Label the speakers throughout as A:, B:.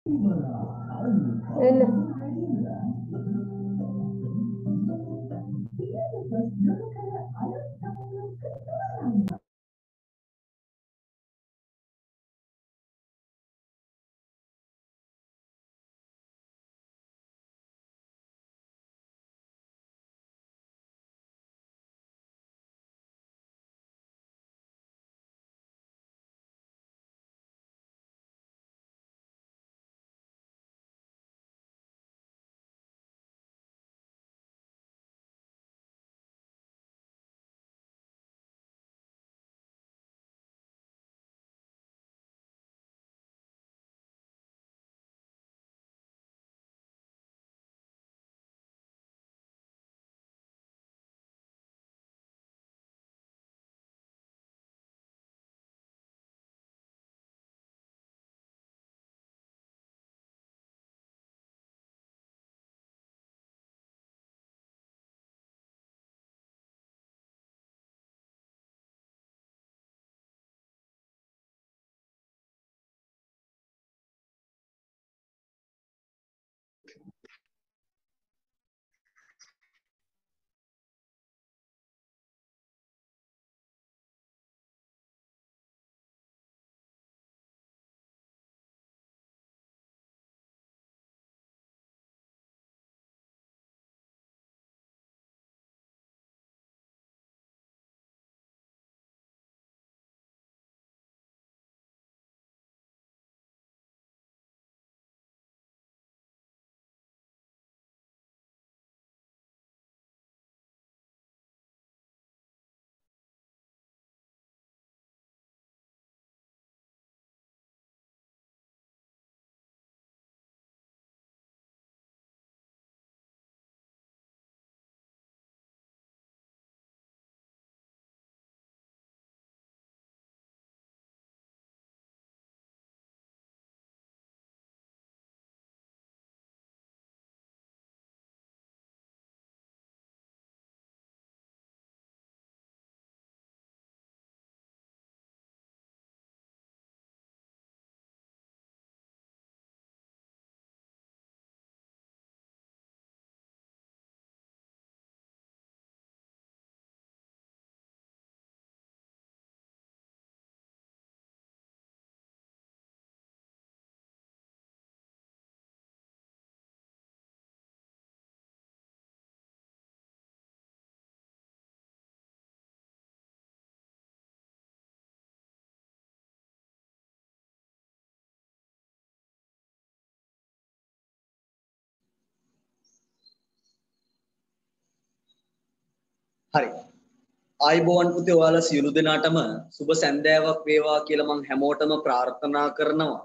A: හරි. ආයිබෝවන් පුතේ ඔයාලා සියලු දෙනාටම සුබ සැන්දෑවක් වේවා කියලා මම හැමෝටම ප්‍රාර්ථනා කරනවා.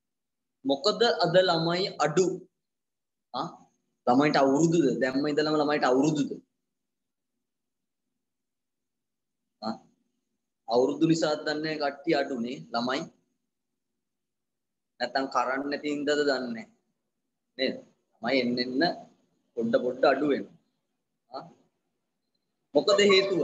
A: මොකද අද ළමයි අඩු. ළමයිට අවුරුදුද? දැම්ම ඉඳලම ළමයිට අවුරුදුද? අවුරුදු නිසා දන්නේ කට්ටිය අඩුනේ ළමයි. නැත්තම් කරන්න නැති ඉඳද දන්නේ නේද? ළමයි එන්න පොඩ අඩු වෙනවා. මොකද හේතුව?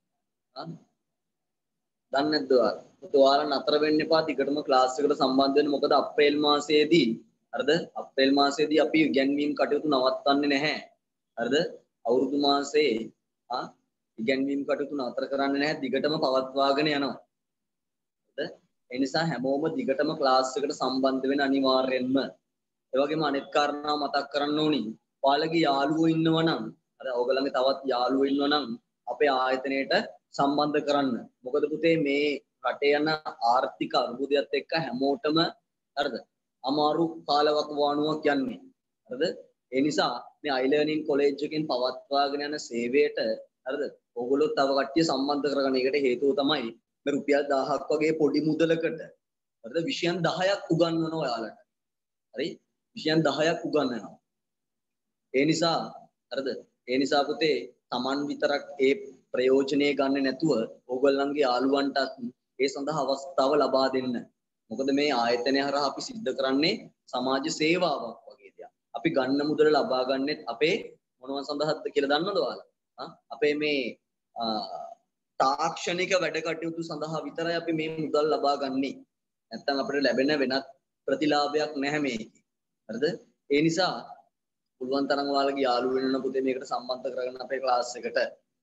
A: දන්නේ නැද්ද ඔයාලා? ඔයාලා නතර වෙන්න එපා ටිකටම ක්ලාස් එකට සම්බන්ධ වෙන්න. මොකද අප්‍රේල් මාසයේදී හරිද? අප්‍රේල් මාසයේදී අපි ඉගැන්වීම් කටයුතු නවත්තන්නේ නැහැ. හරිද? අවුරුදු මාසයේ ඉගැන්වීම් කටයුතු නතර කරන්නේ නැහැ. දිගටම පවත්වාගෙන යනවා. හරිද? ඒ නිසා හැමෝම දිගටම ක්ලාස් එකට සම්බන්ධ වෙන්න අනිවාර්යෙන්ම. ඒ වගේම අනෙක් කාරණා මතක් කරන්න ඕනි. ඔයාලගේ යාළුවෝ ඉන්නවා නම් අර ඔයගලගේ තවත් යාළුවෝ ඉන්නවා නම් අපේ ආයතනයේට සම්බන්ධ කරන්න. මොකද පුතේ මේ රටේ යන ආර්ථික අර්බුදයත් එක්ක හැමෝටම හරිද? අමාරු කාලවකවානුවක් යන්නේ. හරිද? ඒ නිසා මේ iLearning college එකෙන් පවත්වාගෙන යන සේවයට හරිද? ඕගොල්ලෝ තව කට්ටිය සම්බන්ධ කරගන්න. ඒකට හේතුව තමයි මේ රුපියල් 1000ක් වගේ පොඩි මුදලකට හරිද? විෂයන් 10ක් උගන්වනවා ඔයාලට. හරි? විෂයන් 10ක් උගන්වනවා. ඒ නිසා හරිද? ඒ නිසා පුතේ Taman විතරක් ඒ ප්‍රයෝජනෙ ගන්න නැතුව ඕගොල්ලන්ගේ යාළුවන්ටත් ඒ සඳහා අවස්ථාව ලබා දෙන්න. මොකද මේ ආයතනය හරහා අපි සිද්ධ කරන්නේ සමාජ සේවාවක් වගේ දෙයක්. අපි ගන්න මුදල ලබා ගන්නෙත් අපේ මොනවා සඳහාද කියලා දන්නවද ඔයාලා? අපේ මේ තාක්ෂණික වැඩ කටයුතු සඳහා විතරයි අපි මේ මුදල් ලබා ගන්නේ. නැත්තම් අපිට ලැබෙන වෙනත් ප්‍රතිලාභයක් නැහැ මේකේ. හරිද? ඒ නිසා පුළුවන් තරම් ඔයාලගේ යාළුවෝ වෙනන පුතේ මේකට සම්බන්ධ කරගෙන අපේ ක්ලාස් එකට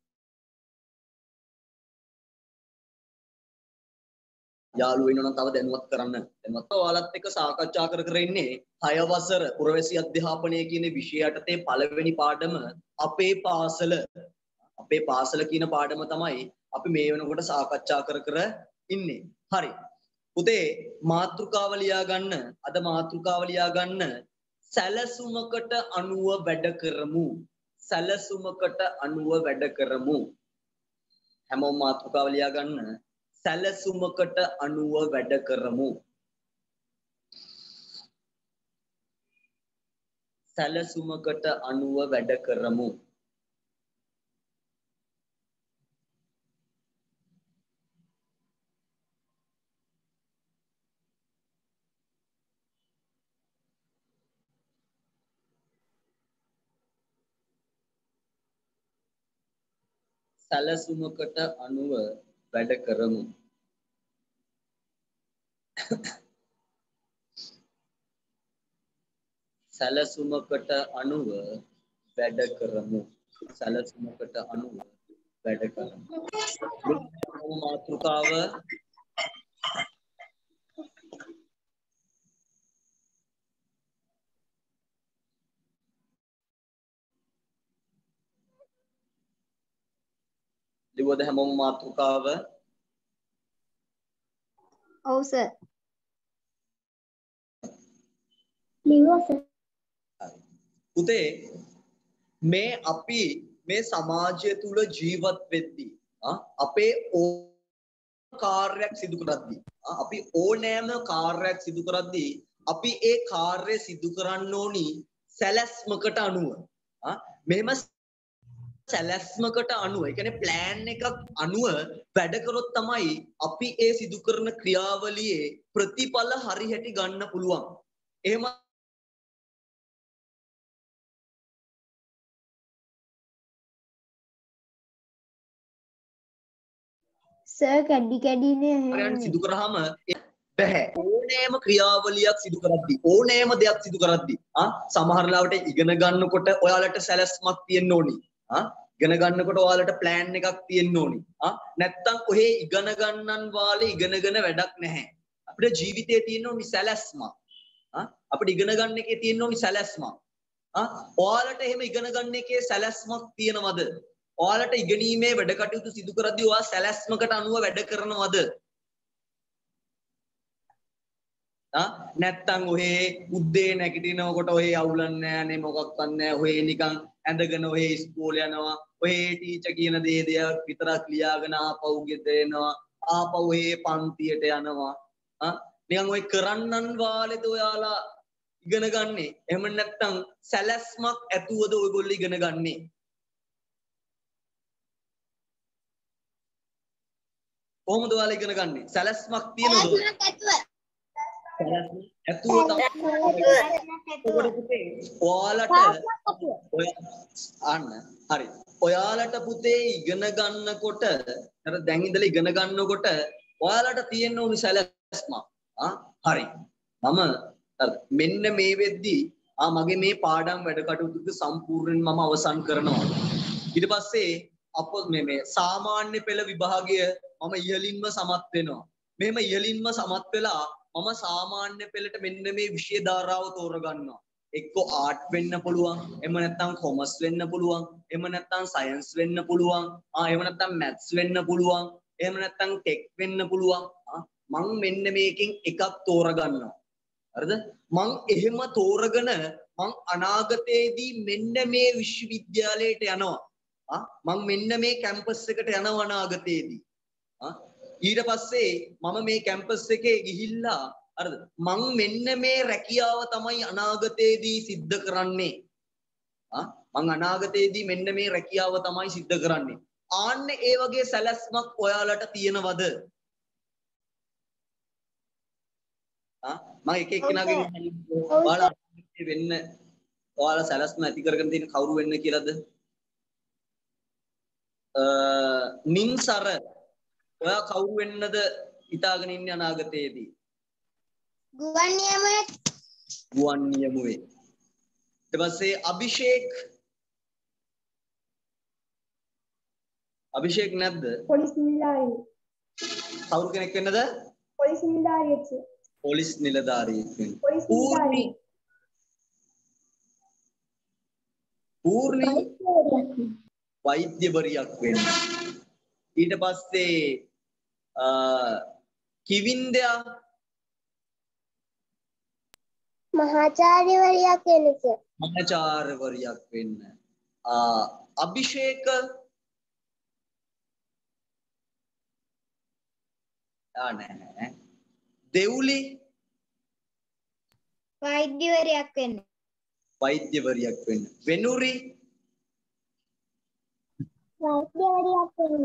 A: යාළුවෝ වෙනවා නම් තව දැනුවත් කරන්න. දැනුවත් ඔයාලත් එක්ක සාකච්ඡා කර ඉන්නේ 6 වසර පුරවැසි අධ්‍යාපනය කියන විෂය යටතේ පළවෙනි පාඩම අපේ පාසල. අපේ පාසල කියන පාඩම තමයි අපි මේ වෙනකොට සාකච්ඡා කර ඉන්නේ. හරි. පුතේ මාතෘකාව ලියා ගන්න. අද මාතෘකාව ලියා ගන්න. සැලසුමකට අනුව වැඩ කරමු. සැලසුමකට අනුව වැඩ කරමු. හැමෝම මාතෘකාව ලියා ගන්න. සැලසුමකට අනුව වැඩ කරමු. සැලසුමකට අනුව වැඩ කරමු. සැලසුමකට අනුව වැඩ කරමු. සැලසුමකට අනුව වැඩ කරමු. සැලසුමකට අනුව වැඩ කරමු. මාතෘකාව ලිව්වද හැමෝම මාතෘකාව?
B: ඔව් සර්. ලිව්වා සර්.
A: පුතේ මේ අපි මේ සමාජය තුල ජීවත් වෙද්දී අපේ කාර්යයක් සිදු කරද්දී අපි ඕනෑම කාර්යයක් සිදු කරද්දී අපි ඒ කාර්යය සිදු කරන්න ඕනි සැලැස්මකට අනුව. මෙහෙම සැලැස්මකට අනුව, ඒ කියන්නේ ප්ලෑන් එකක් අනුව වැඩ කරොත් තමයි අපි ඒ සිදු කරන ක්‍රියාවලියේ ප්‍රතිඵල හරි හැටි ගන්න පුළුවන්. එහෙම
B: සර් කැඩි
A: සිදු කරාම බැහැ. ඕනෑම ක්‍රියාවලියක් සිදු කරද්දී, ඕනෑම දෙයක් සිදු කරද්දී සමහර ලාවට ඉගෙන ගන්නකොට ඔයාලට සැලැස්මක් තියෙන්න ඕනි. ඉගෙන ගන්නකොට ඔයාලට ප්ලෑන් එකක් තියෙන්න ඕනි. නැත්තම් ඔහේ ඉගෙන ගන්නන් වාලේ ඉගෙනගෙන වැඩක් නැහැ. අපිට ජීවිතේ තියෙන්න ඕනි සැලැස්මක්. අපිට ඉගෙන ගන්න එකේ තියෙන්න ඕනි සැලැස්මක්. ඔයාලට එහෙම ඉගෙන ගන්න එකේ සැලැස්මක් තියෙනවද? ඔයාලට ඉගෙනීමේ වැඩ කටයුතු සිදු කරද්දී ඔයා සැලැස්මකට අනුව වැඩ කරනවද? නැත්තම් ඔහේ උද්දේ නැගිටිනකොට ඔහේ අවුලක් නැහැ මොකක්වත් නැහැ. ඔහේ නිකන් ඇඳගෙන ඔහේ ඉස්කෝලේ යනවා. ඔහේ ටීචර් කියන දේ විතරක් ලියාගෙන ආපහු ගෙදර එනවා. ආපහු ඔහේ පන්තියට යනවා. නිකන් ඔය කරන්නන් වාලේද ඔයාලා ඉගෙන ගන්නේ? එහෙම නැත්තම් සැලැස්මක් ඇතුවද ඔයගොල්ලෝ ඉගෙන ගන්නේ? කොහොමද ඔයාලා ඉගෙන ගන්නේ? සැලැස්මක් තියනවද? ඇතුව හරි. ඔයාලට පුතේ ඉගෙන ගන්නකොට දැන් ඉඳලා ඉගෙන ගන්නකොට ඔයාලට තියෙන්න ඕනි සැලැස්මක්. හරි. මම මෙන්න මේ වෙද්දී මගේ මේ පාඩම් වැඩ කටයුතු සම්පූර්ණයෙන් මම අවසන් කරනවා. ඊට පස්සේ මේ සාමාන්‍ය පෙළ විභාගය මම ඉහළින්ම සමත් වෙනවා. මෙහෙම ඉහළින්ම සමත් වෙලා මම සාමාන්‍ය පෙළට මෙන්න මේ විෂය ධාරාව තෝරගන්නවා. එක්ක ආර්ට් වෙන්න පුළුවන්, එහෙම නැත්නම් කොමර්ස් වෙන්න පුළුවන්, එහෙම නැත්නම් සයන්ස් වෙන්න පුළුවන්, එහෙම නැත්නම් මැත්ස් වෙන්න පුළුවන්, එහෙම නැත්නම් ටෙක් වෙන්න පුළුවන්. මං මෙන්න මේකෙන් එකක් තෝරගන්නවා. හරිද? මං එහෙම තෝරගෙන මං අනාගතයේදී මෙන්න මේ විශ්වවිද්‍යාලයට යනවා. මං මෙන්න මේ කැම්පස් එකට යනවා අනාගතයේදී. ඊට පස්සේ මම මේ කැම්පස් එකේ ගිහිල්ලා හරිද මං මෙන්න මේ රැකියාව තමයි අනාගතයේදී සිද්ධ කරන්නේ. මං අනාගතයේදී මෙන්න මේ රැකියාව තමයි සිද්ධ කරන්නේ. ආන්න ඒ වගේ සැලැස්මක් ඔයාලට තියෙනවද? මම එක එක්කෙනාගෙන් ඔයාලා වෙන්න ඔයාලා සැලැස්ම ඇති කරගෙන තියෙන කවුරු වෙන්න කියලාද? නින්සර ඔයා කවුරු වෙන්නද හිතාගෙන ඉන්නේ අනාගතයේදී?
B: ගුවන් නියමයේ
A: ගුවන් නියමුවේ. ඊට පස්සේ අභිෂේක් නැද්ද?
B: පොලිස් නිලධාරියෙක්.
A: කවුරු කෙනෙක් වෙන්නද?
B: පොලිස් නිලධාරියෙක් සර්.
A: පොලිස් නිලධාරියෙක් වෙන්න.
B: පොලිස් නිලධාරියෙක්.
A: පූර්ණි වෛද්‍යවරියක් වෙන්න. ඊට පස්සේ කිවින්දයා
B: මහාචාර්යවරියක් වෙන්න සර්.
A: මහාචාර්යවරියක් වෙන්න. අභිෂේක නැහැ. දෙවුලි
B: වෛද්‍යවරියක් වෙන්න.
A: වෛද්‍යවරියක් වෙන්න. වෙනුරි
B: වෛද්‍යවරියක් වෙන්න.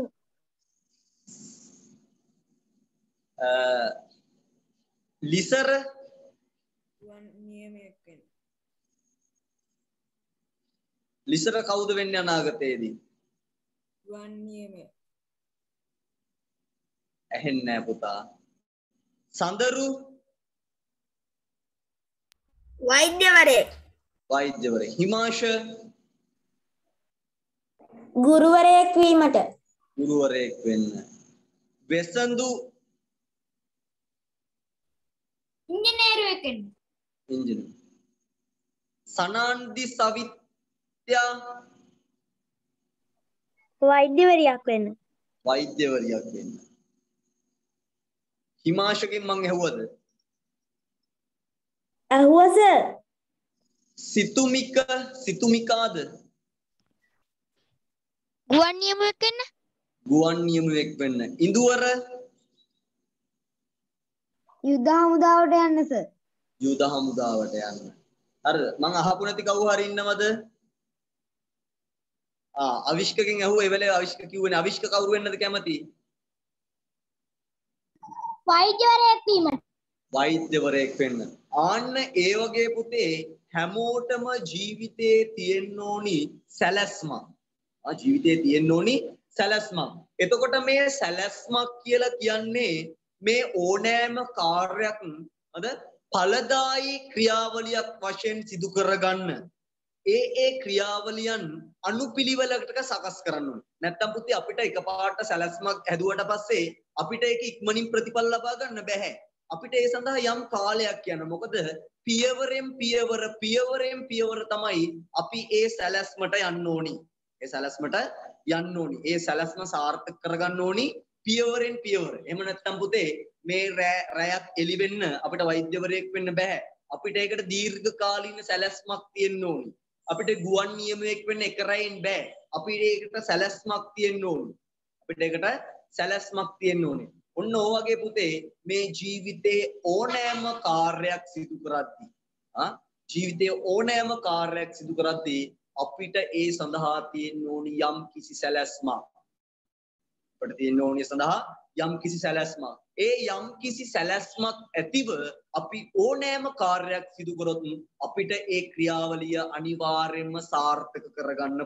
A: ලිසර
C: ගුවන් නියමයක් වෙන්න.
A: ලිසර කවුද වෙන්නේ අනාගතයේදී?
C: ගුවන් නියමය.
A: ඇහෙන්නේ නැහැ පුතා. සඳරු
B: වෛද්‍යවරයෙක්.
A: වෛද්‍යවරයෙක්. හිමාශ
B: ගුරුවරයෙක් වීමට.
A: ගුරුවරයෙක් වෙන්න. වෙසඳු
B: ඉංජිනේරුවෙක් වෙන්න.
A: ඉංජිනේරු. සනාන්දි සවිත්‍යා
B: වෛද්‍යවරියක් වෙන්න.
A: වෛද්‍යවරියක් වෙන්න. හිමාශගෙන් මං ඇහුවද?
B: ඇහුවා සර්.
A: සිතුමිකාද?
B: ගුවන් නියමුවෙක් වෙන්න.
A: ගුවන් නියමුවෙක් වෙන්න. ඉඳුවර
B: යුද හමුදාවට යන්න සර්.
A: යුද හමුදාවට යන්න. හරිද? මං අහපු නැති කවුරු හරි ඉන්නවද? අවිෂ්කගෙන් ඇහුවා. ඒ වෙලාවේ අවිෂ්ක කිව්වනේ. අවිෂ්ක කවුරු වෙන්නද කැමති?
B: වෛද්‍යවරයෙක් වීමට.
A: වෛද්‍යවරයෙක් වෙන්න. ආන්න ඒ වගේ පුතේ හැමෝටම ජීවිතේ තියෙන්න ඕනි සැලැස්මක්. ජීවිතේ තියෙන්න ඕනි සැලැස්මක්. එතකොට මේ සැලැස්මක් කියලා කියන්නේ මේ ඕනෑම කාර්යයක් ඵලදායී ක්‍රියාවලියක් වශයෙන් සිදු කරගන්න ඒ ක්‍රියාවලියන් අනුපිළිවෙලකට සකස් කරන්න ඕනේ. නැත්තම් පුතේ අපිට එකපාරට සැලැස්මක් හැදුවට පස්සේ අපිට ඒක ඉක්මනින් ප්‍රතිඵල ලබා ගන්න බෑ. අපිට ඒ සඳහා යම් කාලයක් යනවා. මොකද පියවරෙන් පියවර තමයි අපි ඒ සැලැස්මට යන්න ඕනි. ඒ සැලැස්ම සාර්ථක කරගන්න ඕනි පියවරෙන් පියවර. එහෙම නැත්තම් පුතේ මේ රැයක් එළි වෙන්න අපිට වෛද්‍යවරයෙක් වෙන්න බෑ. අපිට ඒකට දීර්ඝ කාලීන සැලැස්මක් තියෙන්න ඕනි. අපිට ගුවන් නියමයක් වෙන්න එක රැයෙන් බෑ. අපිට ඒකට සැලැස්මක් තියෙන්න ඕනි. ඔන්න ඕ වගේ පුතේ මේ ජීවිතේ ඕනෑම කාර්යයක් සිදු කරද්දී අපිට ඒ සඳහා තියෙන්න ඕනි යම් කිසි සැලැස්මක්. ඒ යම් කිසි සැලැස්මක් ඇතිව අපි ඕනෑම කාර්යයක් සිදු කරොත් අපිට ඒ ක්‍රියාවලිය අනිවාර්යයෙන්ම සාර්ථක කරගන්න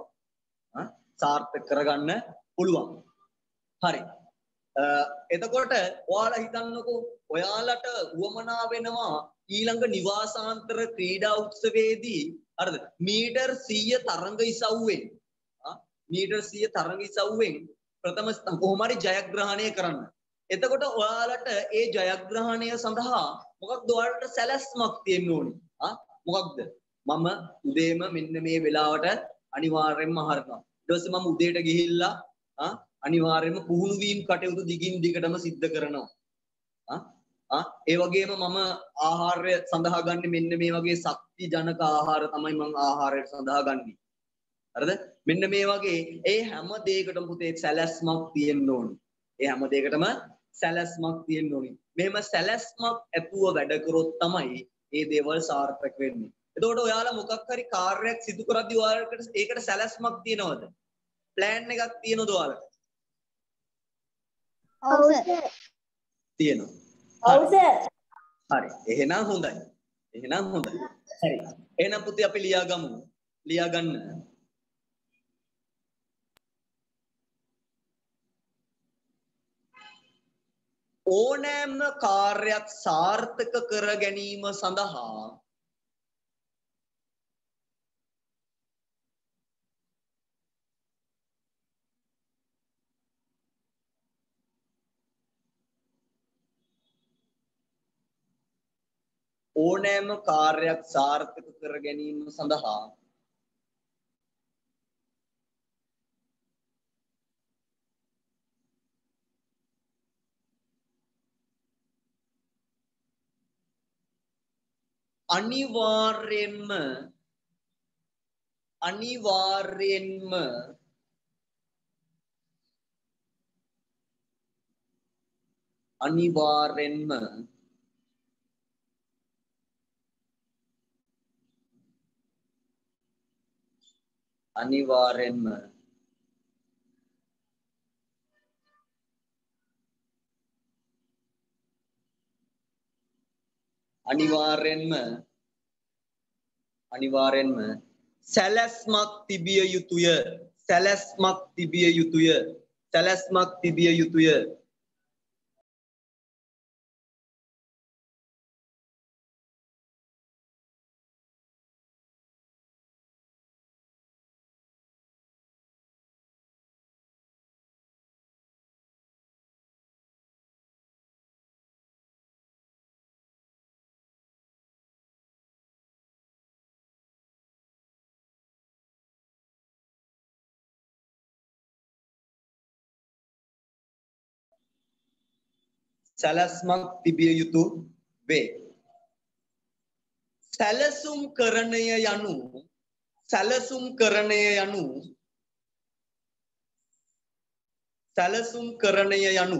A: පුළුවන්. හරි. එතකොට ඔයාලා හිතන්නකෝ ඔයාලට උවමනා වෙනවා ඊළඟ නිවාසාන්තර ක්‍රීඩා උත්සවයේදී හරිද මීටර් 100 තරඟ ඉසව්වෙන් ප්‍රථම කොහොම හරි ජයග්‍රහණය කරන්න. එතකොට ඔයාලට ඒ ජයග්‍රහණය සඳහා මොකක්ද ඔයාලට සැලැස්මක් තියෙන්න ඕනේ. මොකක්ද? මම උදේම මෙන්න මේ වෙලාවට අනිවාර්යයෙන්ම හරනවා. ඊට පස්සේ මම උදේට ගිහිල්ලා අනිවාර්යයෙන්ම පුහුණු වීම කටයුතු දිගින් දිගටම සිද්ධ කරනවා. ඒ වගේම මම ආහාරය සඳහා ගන්න මෙන්න මේ වගේ ශක්ති ජනක ආහාර තමයි මම ආහාරයට සඳහා ගන්නෙ. හරිද? මෙන්න මේ වගේ ඒ හැම දෙයකටම පුතේ සැලැස්මක් තියෙන්න ඕනේ. මෙහෙම සැලැස්මක් ඇතුව වැඩ කරොත් තමයි මේ දේවල් සාර්ථක වෙන්නේ. එතකොට ඔයාලා මොකක් හරි කාර්යයක් සිදු කරද්දී ඔයාලට ඒකට සැලැස්මක් තියෙනවද? ප්ලෑන් එකක් තියෙනවද ඔයාලට?
B: ඔව් සර්.
A: තියෙනවා.
B: ඔව් සර්.
A: හරි. එහෙනම් හොඳයි. හරි. එහෙනම් පුතේ අපි ලියා ගන්න. ඕනෑම කාර්යයක් සාර්ථක කර ගැනීම සඳහා ඕනෑම කාර්යයක් සාර්ථක කර ගැනීම සඳහා අනිවාර්යෙන්ම සැලැස්මක් තිබිය යුතුය. සැලැස්මක් තිබිය යුතුය. සැලැස්මක් තිබිය යුතුය. සැලැස්මක් තිබිය යුතු වේ. සැලසුම් කරණය යනු සැලසුම් කරණය යනු සැලසුම් කරණය යනු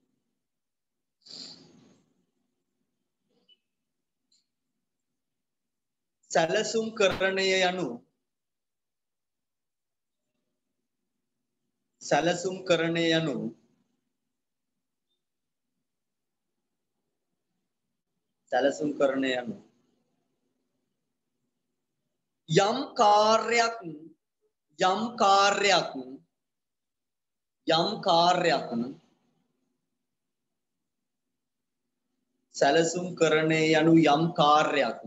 A: සැලසුම් කරණය යනු සැලසුම් කරණය යනු සැලසුම් කරණය යනු යම් කාර්යයක් සැලසුම් කරණය යනු යම් කාර්යයක්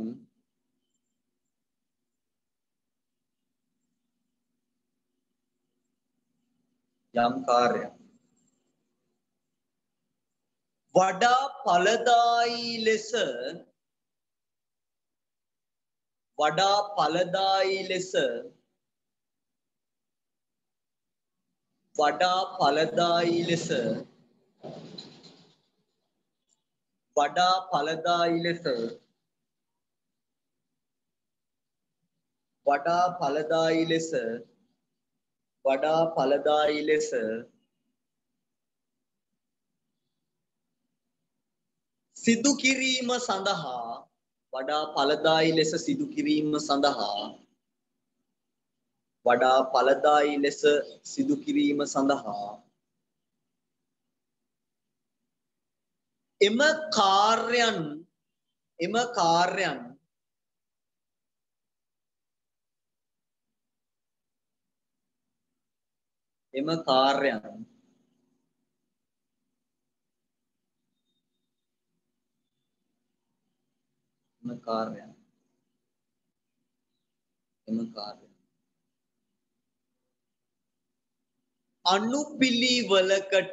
A: වඩා ඵලදායී ලෙස සිදු කිරීම සඳහා වඩා ඵලදායී ලෙස සිදු කිරීම සඳහා එම කාර්යයන් අනුපිළිවෙලකට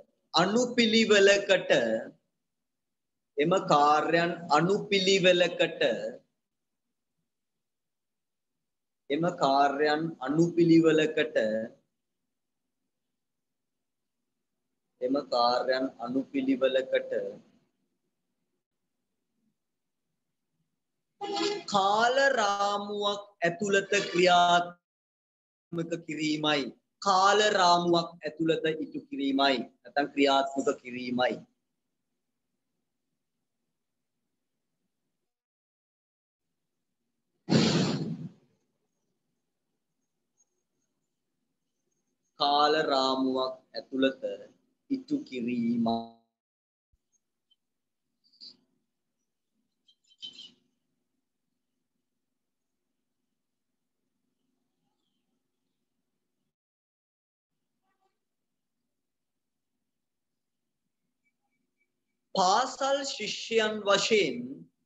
A: කාල රාමුවක් ඇතුළත ක්‍රියාත්මක කිරීමයි. කාල රාමුවක් ඇතුළත ඉටු කිරීමයි. නැත්නම් ක්‍රියාත්මක කිරීමයි. කාල රාමුවක් ඇතුළත ඉටු කිරීමයි. පාසල් ශිෂ්‍යයන් වශයෙන්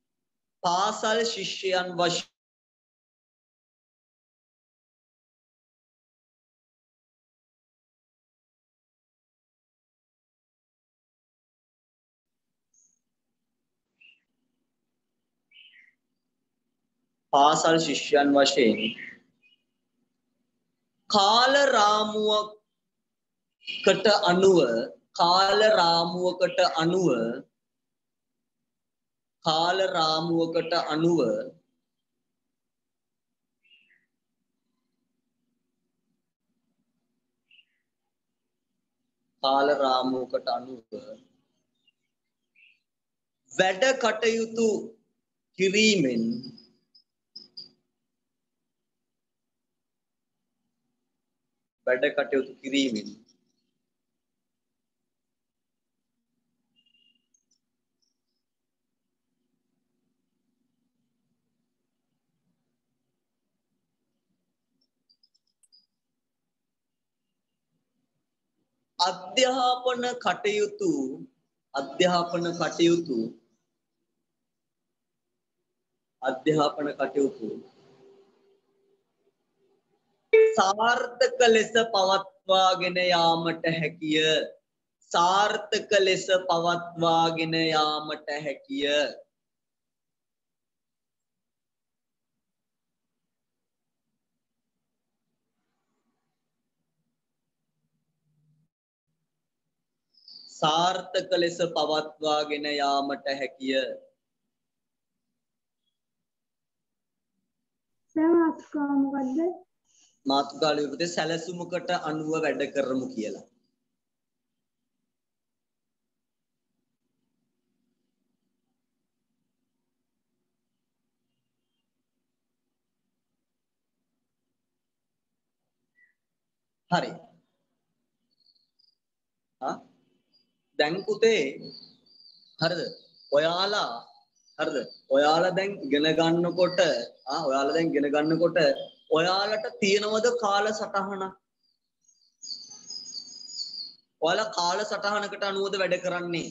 A: කාල රාමුවකට අනුව වැඩ කටයුතු කිරීමෙන් අධ්‍යාපන කටයුතු සාර්ථක ලෙස පවත්වාගෙන යාමට හැකිය. සාර්ථක ලෙස පවත්වාගෙන යාමට හැකිය. මාතෘකාව ලියපු සැලසුමකට අනුව වැඩ කරමු කියලා. හරි. දැන් පුතේ හරිද? ඔයාලා දැන් ඉගෙන ගන්නකොට ඔයාලට තියෙනවද කාලසටහන? ඔයාලා කාලසටහනකට අනුවද වැඩ කරන්නේ?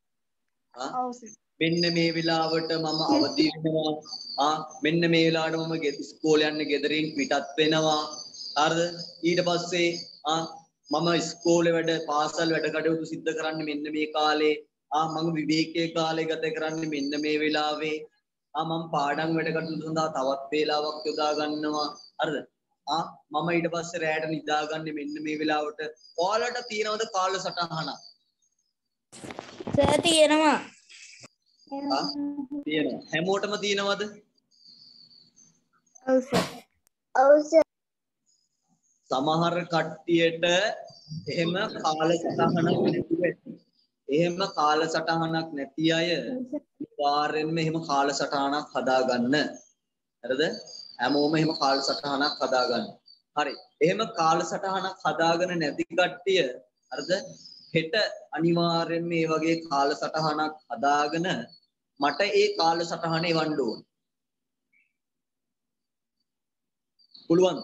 A: මෙන්න මේ වෙලාවට මම අවදි වෙනවා. මෙන්න මේ වෙලාවට මම ඉස්කෝලේ යන්න ගෙදරින් පිටත් වෙනවා. හරිද? ඊට පස්සේ මම ඉස්කෝලේ පාසල් වැඩ කටයුතු සිද්ධ කරන්නේ මෙන්න මේ කාලේ. මම විවේකයේ කාලය ගත කරන්නේ මෙන්න මේ වෙලාවේ. මම පාඩම් වැඩ කටයුතු සඳහා තවත් වේලාවක් යොදා ගන්නවා. හරිද? මම ඊට පස්සේ රැයට නිදාගන්නේ මෙන්න මේ වෙලාවට. ඔයාලට තියෙනවද කාලසටහනක්?
B: සර් තියෙනවා.
A: තියෙනවා. හැමෝටම තියෙනවද?
B: ඔව් සර්.
A: සමහර කට්ටියට එහෙම කාලසටහනක් නැති අය අනිවාර්යෙන්ම එහෙම කාලසටහනක් හදාගන්න. හරිද? හැමෝම එහෙම කාලසටහනක් හදාගන්න. හරි. එහෙම කාලසටහනක් හදාගෙන නැති කට්ටිය හරිද? හෙට අනිවාර්යෙන්ම මේ වගේ කාලසටහනක් හදාගෙන මට ඒ කාලසටහන එවන්න ඕන. පුළුවන්ද?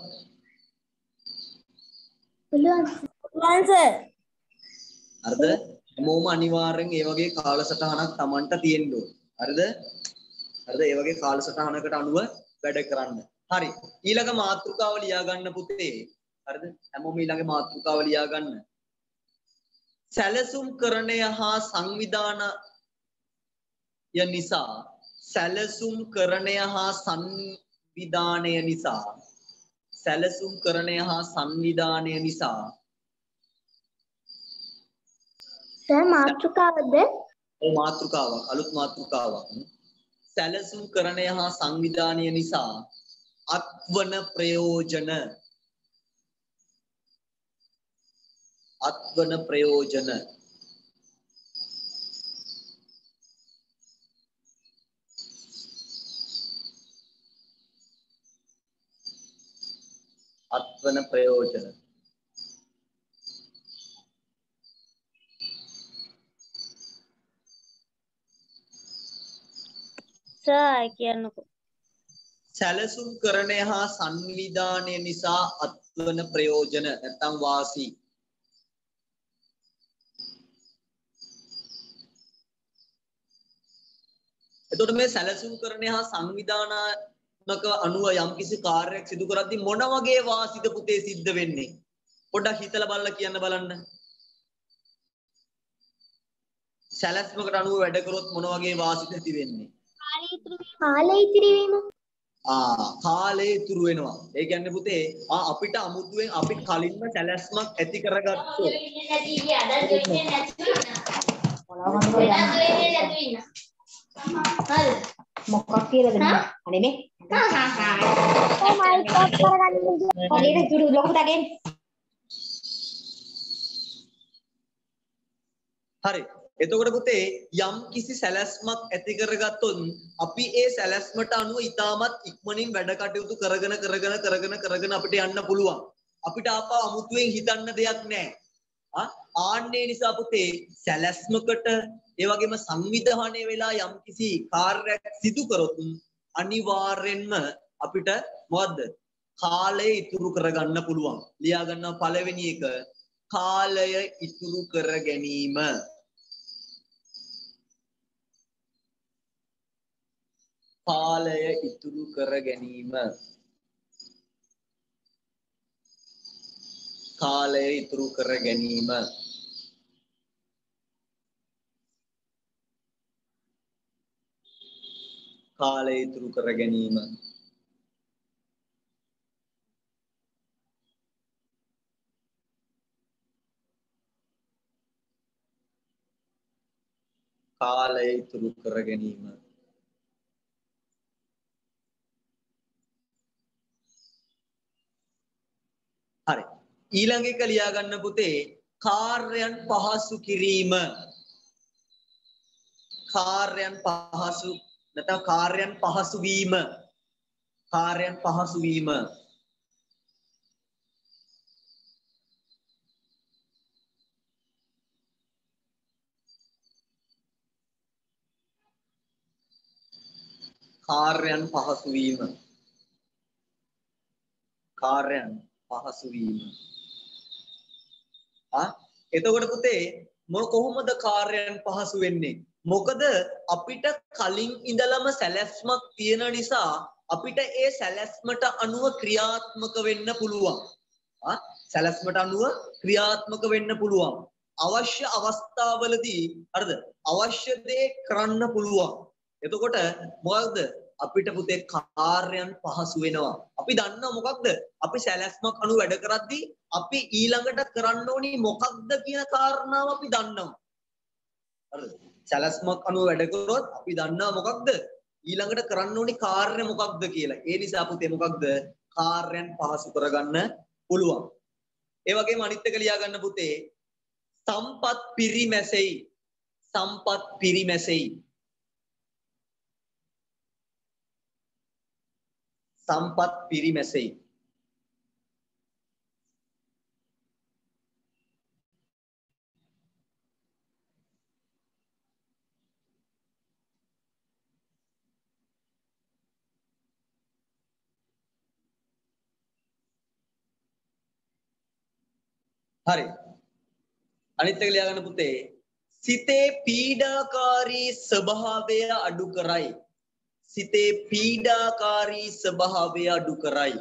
B: පුළුවන් සර්.
A: හරිද? හැමෝම අනිවාර්යෙන් මේ වගේ කාලසටහනක් Tamanට තියෙන්න ඕන. හරිද? ඒ වගේ කාලසටහනකට අනුව වැඩ කරන්න. හරි. ඊළඟ මාතෘකාව ලියා ගන්න පුතේ. හරිද? හැමෝම ඊළඟ මාතෘකාව ලියා ගන්න. සැලසුම්කරණය හා සංවිධානය නිසා
B: සර් මාතෘකාවද?
A: මාතෘකාවක් අලුත් මාතෘකාවක්. සැලසුම්කරණය හා සංවිධානය නිසා අත්වන ප්‍රයෝජන
B: සර් කියන්නකෝ.
A: සැලසුම්කරණය හා සංවිධානය නිසා අත්වන ප්‍රයෝජන නැත්නම් වාසි. එතකොට මේ සැලසුම්කරණය හා සංවිධානාත්මක අනුව යම්කිසි කාර්යයක් සිදු කරද්දී මොන වගේ වාසිද පුතේ සිද්ධ වෙන්නේ? පොඩ්ඩක් හිතලා බලලා කියන්න බලන්න. සැලැස්මකට අනුව වැඩ කරොත් මොන වගේ වාසිද ඇති වෙන්නේ?
B: කාලය ඉතිරි වීම.
A: කාලය ඉතුරු වෙනවා. ඒ කියන්නේ පුතේ අපිට අමුතුවෙන් අපි කලින්ම සැලැස්මක් ඇති කරගත්තොත්
D: මොකක් කියලාද අනේ මේ හරියට ජුරු ලොකු දාගෙන
A: හරි. එතකොට පුතේ යම් කිසි සැලැස්මක් ඇති කරගත්තොත් අපි ඒ සැලැස්මට අනුව ඉතාමත් ඉක්මනින් වැඩ කටයුතු කරගෙන අපිට යන්න පුළුවන්. අපිට ආපහු අමුතුවෙන් හිතන්න දෙයක් නැහැ. ආන්නේ නිසා පුතේ සැලැස්මකට ඒ වගේම සංවිධානය වෙලා යම් කිසි කාර්යයක් සිදු කරොත් අනිවාර්යෙන්ම අපිට මොකද්ද? කාලය ඉතුරු කරගන්න පුළුවන්. ලියා ගන්නවා පළවෙනි එක කාලය ඉතුරු කර ගැනීම. කාලය ඉතුරු කර ගැනීම. කාලය ඉතුරු කර ගැනීම. කාලය ඉතුරු කර ගැනීම. කාලය ඉතුරු කර ගැනීම. හරි. ඊළඟ එක ලියා ගන්න පුතේ කාර්යයන් පහසු කිරීම. කාර්යයන් පහසු නැත්නම් කාර්යයන් පහසු වීම. කාර්යයන් පහසු වීම. කාර්යයන් පහසු වීම. කාර්යයන් පහසු වීම. එතකොට පුතේ කොහොමද කාර්යයන් පහසු වෙන්නේ? මොකද අපිට කලින් ඉඳලම සැලැස්මක් තියෙන නිසා අපිට ඒ සැලැස්මට අනුව ක්‍රියාත්මක වෙන්න පුළුවන්. සැලැස්මට අනුව ක්‍රියාත්මක වෙන්න පුළුවන්. අවශ්‍ය අවස්ථාවලදී හරිද? අවශ්‍ය දේ කරන්න පුළුවන්. එතකොට මොකක්ද? අපිට පුතේ කාර්යයන් පහසු වෙනවා. අපි දන්නවා මොකක්ද? අපි සැලැස්මක් අනුව වැඩ කරද්දී අපි ඊළඟට කරන්න ඕනි මොකක්ද කියන කාරණාව අපි දන්නවා. හරිද? සැලැස්මක් අනුව වැඩ කරොත් අපි දන්නවා මොකක්ද? ඊළඟට කරන්න ඕනි කාර්ය මොකක්ද කියලා. ඒ නිසා පුතේ මොකක්ද? කාර්යයන් පහසු කරගන්න පුළුවන්. ඒ වගේම අනිත් එක ලියා ගන්න පුතේ සම්පත් පිරිමැසෙයි. සම්පත් පිරිමැසෙයි. සම්පත් පිරිමැසෙයි. හරි. අනිත් එක ලියා ගන්න පුතේ සිතේ පීඩාකාරී ස්වභාවය අඩු කරයි. සිතේ පීඩාකාරී ස්වභාවය අඩු කරයි.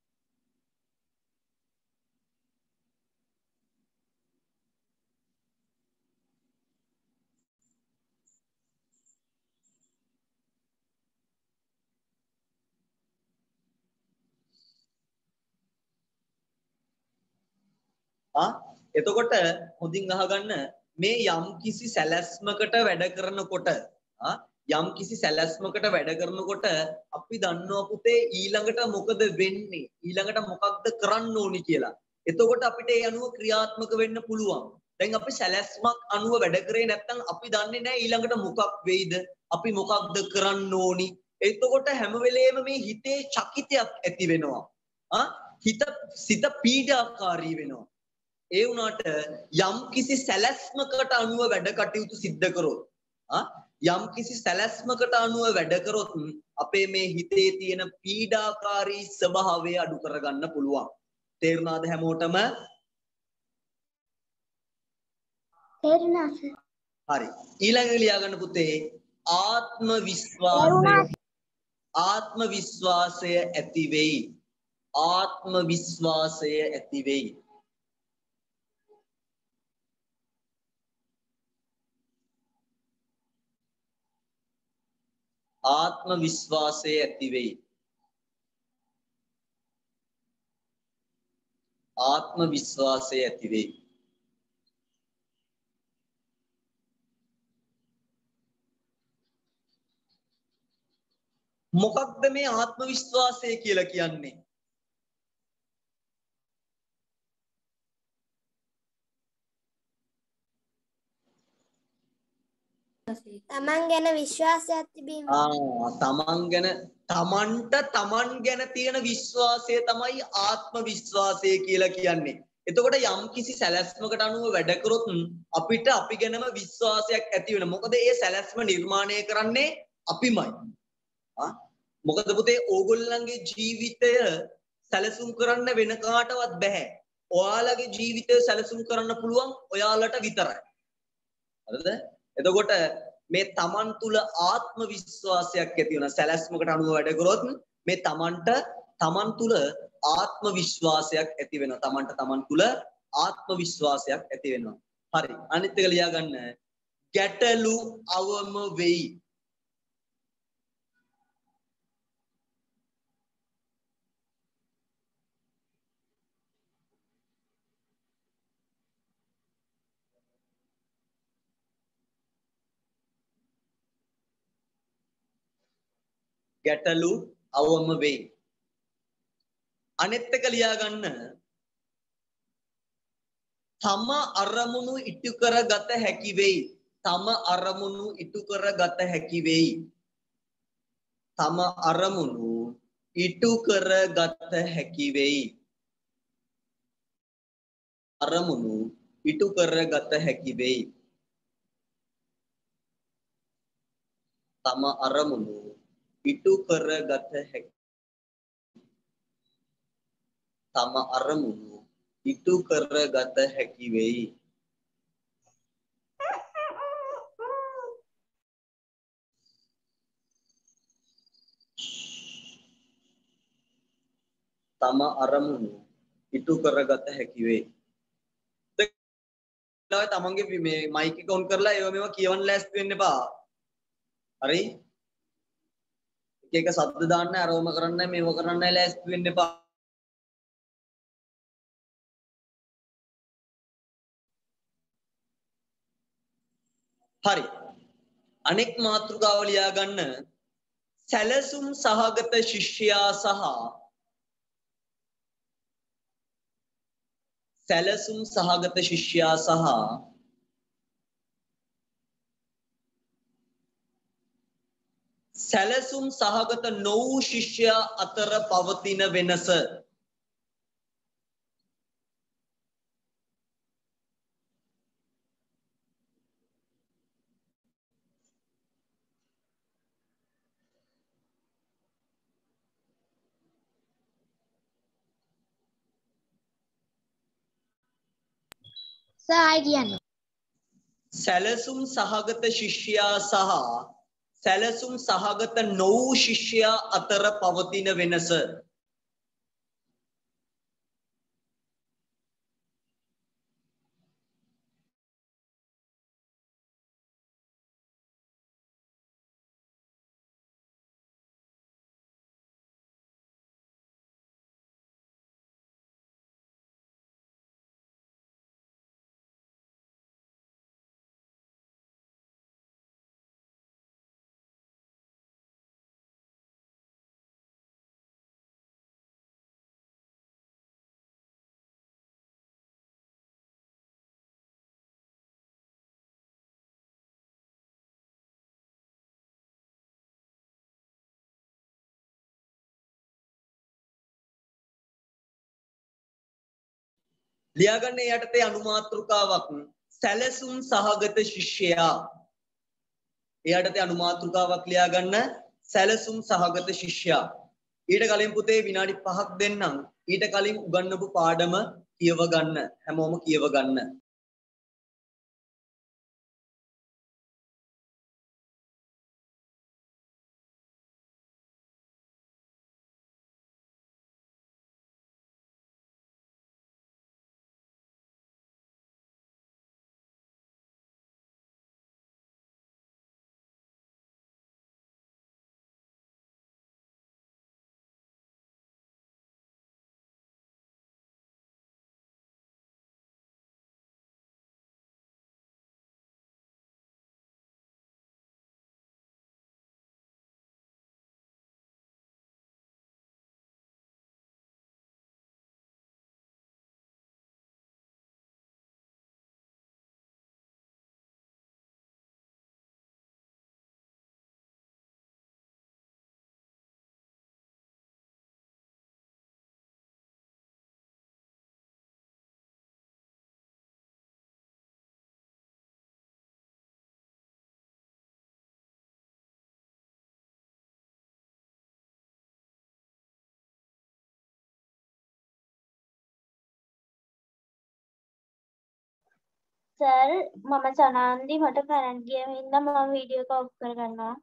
A: එතකොට හොඳින් අහගන්න මේ යම් කිසි සැලැස්මකට වැඩ කරනකොට යම් කිසි සැලැස්මකට වැඩ කරනකොට අපි දන්නවා පුතේ ඊළඟට මොකද වෙන්නේ? ඊළඟට මොකක්ද කරන්න ඕනි කියලා. එතකොට අපිට ඒ අනුව ක්‍රියාත්මක වෙන්න පුළුවන්. දැන් අපි සැලැස්මක් අනුව වැඩ කරේ නැත්නම් අපි දන්නේ නැහැ ඊළඟට මොකක් වෙයිද? අපි මොකක්ද කරන්න ඕනි? එතකොට හැම වෙලේම මේ හිතේ චකිතයක් ඇති වෙනවා. සිත පීඩාකාරී වෙනවා. ඒ වුණාට යම් කිසි සැලැස්මකට අනුව වැඩ කටයුතු සිද්ධ කරොත් යම් කිසි සැලැස්මකට අනුව වැඩ කරොත් අපේ මේ හිතේ තියෙන පීඩාකාරී ස්වභාවය අඩු කරගන්න පුළුවන්. තේරුණාද හැමෝටම?
B: තේරුණා සර්.
A: හරි. ඊළඟට ලියා ගන්න පුතේ ආත්මවිශ්වාසය ඇති වෙයි. ආත්මවිශ්වාසය ඇති වෙයි. ආත්මවිශ්වාසය ඇති වෙයි. ආත්මවිශ්වාසය ඇති වෙයි. මොකක්ද මේ ආත්මවිශ්වාසය කියලා කියන්නේ?
B: තමන් ගැන විශ්වාසයක් තිබීම.
A: තමන් ගැන තියෙන විශ්වාසය තමයි ආත්ම විශ්වාසය කියලා කියන්නේ. එතකොට යම් කිසි සැලැස්මකට අනුව වැඩ කරොත් අපිට අපි ගැනම විශ්වාසයක් ඇති වෙනවා. මොකද ඒ සැලැස්ම නිර්මාණය කරන්නේ අපිමයි. මොකද පුතේ ඕගොල්ලන්ගේ ජීවිතය සැලසුම් කරන්න වෙන කාටවත් බෑ. ඔයාලගේ ජීවිතය සැලසුම් කරන්න පුළුවන් ඔයාලට විතරයි. හරිද? එතකොට මේ තමන් තුල ආත්ම විශ්වාසයක් ඇති වෙන සැලැස්මකට අනුව වැඩ කරොත් මේ තමන් තුල ආත්ම විශ්වාසයක් ඇති වෙනවා. තමන් තුල ආත්ම විශ්වාසයක් ඇති වෙනවා. හරි. අනිත් එක ලියා ගන්න. ගැටලු අවම වෙයි. ගැටලු අවම වෙයි. අනෙත් එක ලියා ගන්න. තම අරමුණු ඉටු කරගත හැකි වෙයි. තම අරමුණු ඉටු කරගත හැකි වෙයි. තම අරමුණු ඉටු කරගත හැකි වෙයි. අරමුණු ඉටු කරගත හැකි වෙයි. තම අරමුණු ඉටු කරගත හැකි. තම අරමුණු ඉටු කරගත හැකි වෙයි. තම අරමුණු ඉටු කරගත හැකි වෙයි. තමන්ගේ මේ මයික් එක ඔන් කරලා ඒව මේවා කියවන්න ලෑස්ති වෙන්න එපා. හරි? එක සද්ද දාන්න අරවම කරන්න මේව කරන්න ලෑස්ති වෙන්න එපා. හරි. අනෙක් මාතෘකාව ලියා ගන්න. සැලසුම් සහගත ශිෂ්‍යයා සහ සැලසුම් සහගත ශිෂ්‍යයා සහ සැලසුම් සහගත නොවූ ශිෂ්‍යයා අතර පවතින වෙනස.
B: සායි කියන්න.
A: සැලසුම් සහගත ශිෂ්‍යයා සහ සැලසුම් සහගත නොවූ ශිෂ්‍යයා අතර පවතින වෙනස. ලියාගන්න යටතේ අනුමාතෘකාවක් සැලසුම් සහගත ශිෂ්‍යයා. එයටතේ අනුමාතෘකාවක් ලියාගන්න සැලසුම් සහගත ශිෂ්‍යයා. ඊට කලින් පුතේ විනාඩි 5ක් දෙන්නම්. ඊට කලින් උගන්වපු පාඩම කියව ගන්න. හැමෝම කියව ගන්න.
E: සර් මම සනන්දි මට කරන්ට් ගිය හින්දා මම වීඩියෝ එක ඔෆ් කරගන්නවා.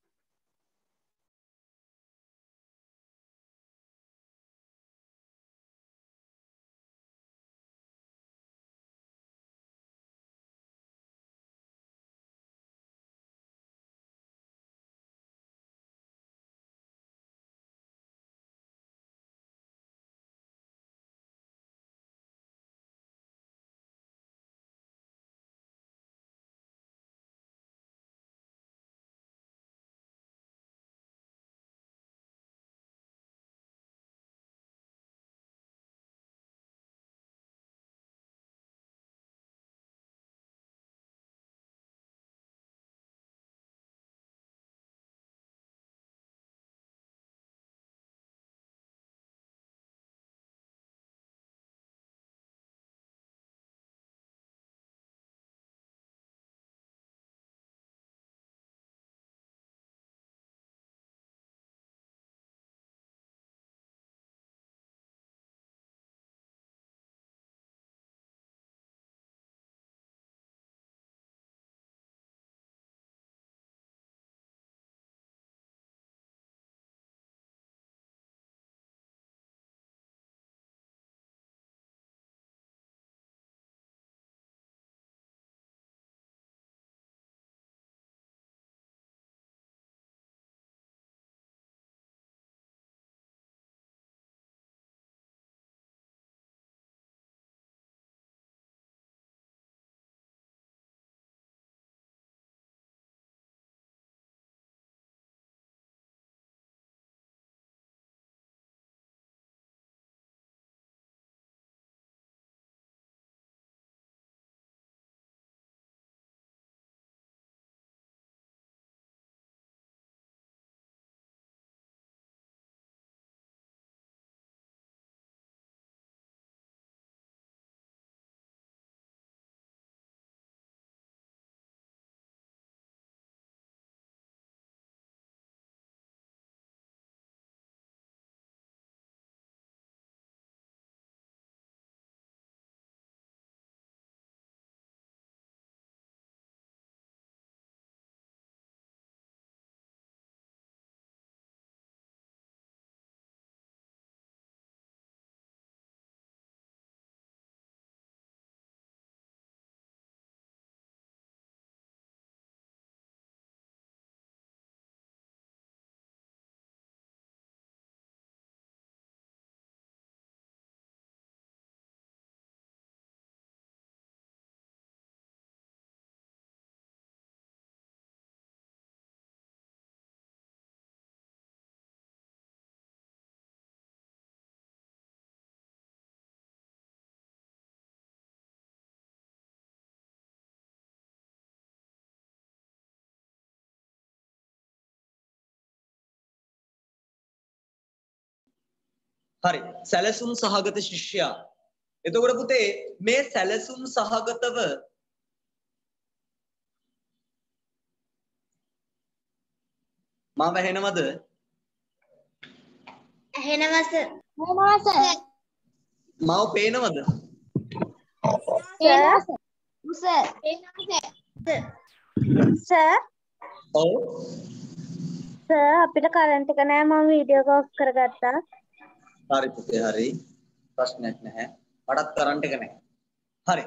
A: හරි සැලසුම් සහගත ශිෂ්‍යයා. එතකොට පුතේ මේ සැලසුම් සහගතව මම ඇහෙනවද?
B: ඇහෙනවා සර්.
A: මම පේනවද?
E: සර්
A: ඔව්
E: සර් අපිට කරන්ට් එක නෑ මම වීඩියෝ එක ඔෆ් කරගත්තා.
A: හරි පුතේ හරි ප්‍රශ්නයක් නැහැ. මටත් කරන්ට් එක නැහැ. හරි.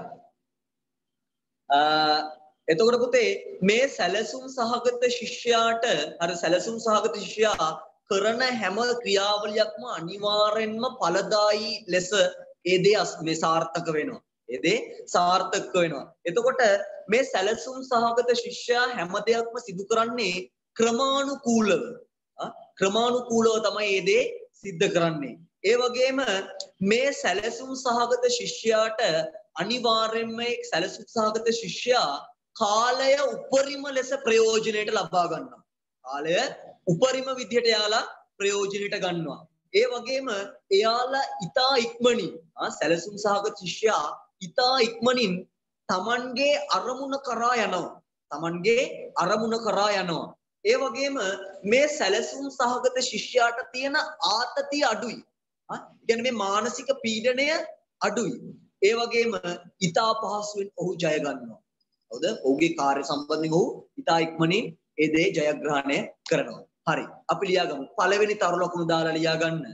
A: එතකොට පුතේ මේ සැලසුම් සහගත ශිෂ්‍යයාට අර සැලසුම් සහගත ශිෂ්‍යයා කරන හැම ක්‍රියාවලියක්ම අනිවාර්යෙන්ම ඵලදායී ලෙස ඒ දේ මේ සාර්ථක වෙනවා. ඒ දේ සාර්ථක වෙනවා. එතකොට මේ සැලසුම් සහගත ශිෂ්‍යයා හැම දෙයක්ම සිදු කරන්නේ ක්‍රමානුකූලව. ක්‍රමානුකූලව තමයි ඒ දේ සිද්ධ කරන්නේ. ඒ වගේම මේ සැලසුම් සහගත ශිෂ්‍යයාට අනිවාර්යෙන්ම සැලසුම් සහගත ශිෂ්‍යයා කාලය උපරිම ලෙස ප්‍රයෝජනයට ලබා ගන්නවා. කාලය උපරිම විදියට යාලා ප්‍රයෝජනයට ගන්නවා. ඒ වගේම එයාලා ඊතා ඉක්මනින් සැලසුම් සහගත ශිෂ්‍යයා ඊතා ඉක්මනින් Tamanගේ අරමුණ කරා යනවා. Tamanගේ අරමුණ කරා යනවා. ඒ වගේම මේ සැලසුම් සහගත ශිෂ්‍යයාට තියෙන ආතතිය අඩුයි. කියන්නේ මේ මානසික පීඩනය අඩුයි. ඒ වගේම ඊතා පහසුවෙන් ඔහු ජය ගන්නවා. හවුද? ඔහුගේ කාර්ය සම්බන්ධයෙන් ඔහු ඊතා ඉක්මනින් ඒ දේ ජයග්‍රහණය කරනවා. හරි. අපි ලියාගමු. පළවෙනි තරු ලකුණු දාලා ලියා ගන්න.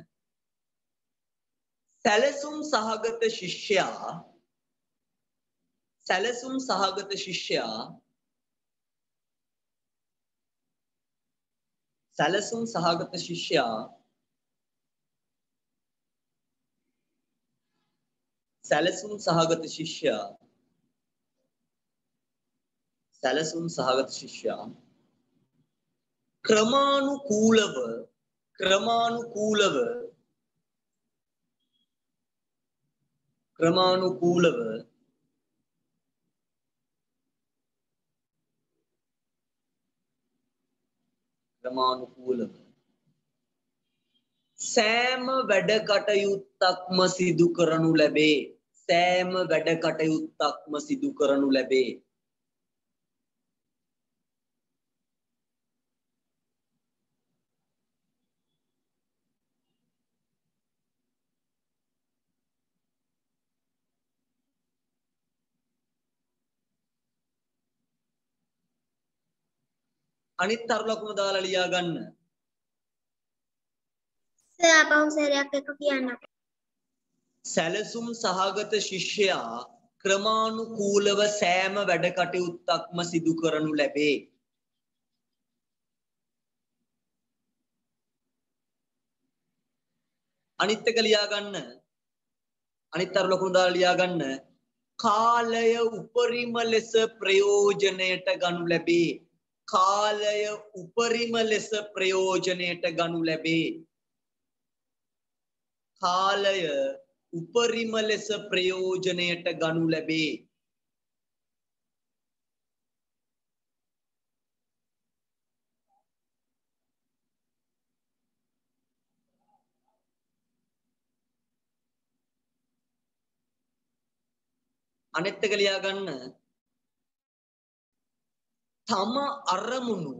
A: සැලසුම් සහගත ශිෂ්‍යයා සැලසුම් සහගත ශිෂ්‍යයා සැලසුම් සහගත ශිෂ්‍යයා සැලසුම් සහගත ශිෂ්‍යයා සැලසුම් සහගත ශිෂ්‍යයා ක්‍රමානුකූලව සෑම වැඩ කටයුත්තක්ම සිදු කරනු ලැබේ. සෑම වැඩ කටයුත්තක්ම සිදු කරනු ලැබේ. අනිත් තරු ලකුණ දාලා ලියා ගන්න.
B: සර් අපහු සරයක් එක කියන්න.
A: සැලසුම් සහගත ශිෂ්‍යයා ක්‍රමානුකූලව සෑම වැඩ කටයුත්තක්ම සිදු කරනු ලැබේ. අනිත් එක ලියා ගන්න. අනිත් තරු ලකුණු දාලා ලියා ගන්න. කාලය උපරිම ලෙස ප්‍රයෝජනයට ගනු ලැබේ. කාලය උපරිම ලෙස ප්‍රයෝජනයට ගනු ලැබේ. කාලය උපරිම ලෙස ප්‍රයෝජනයට ගනු ලැබේ. අනිත් එක ලියා ගන්න. තම අරමුණු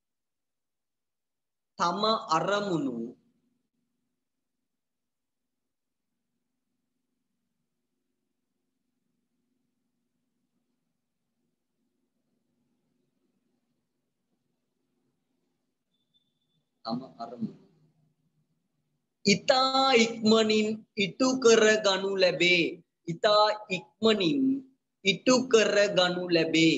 A: ඉතා ඉක්මනින් ඉටු කර ගනු ලැබේ. ඉතා ඉක්මනින් ඉටු කර ගනු ලැබේ.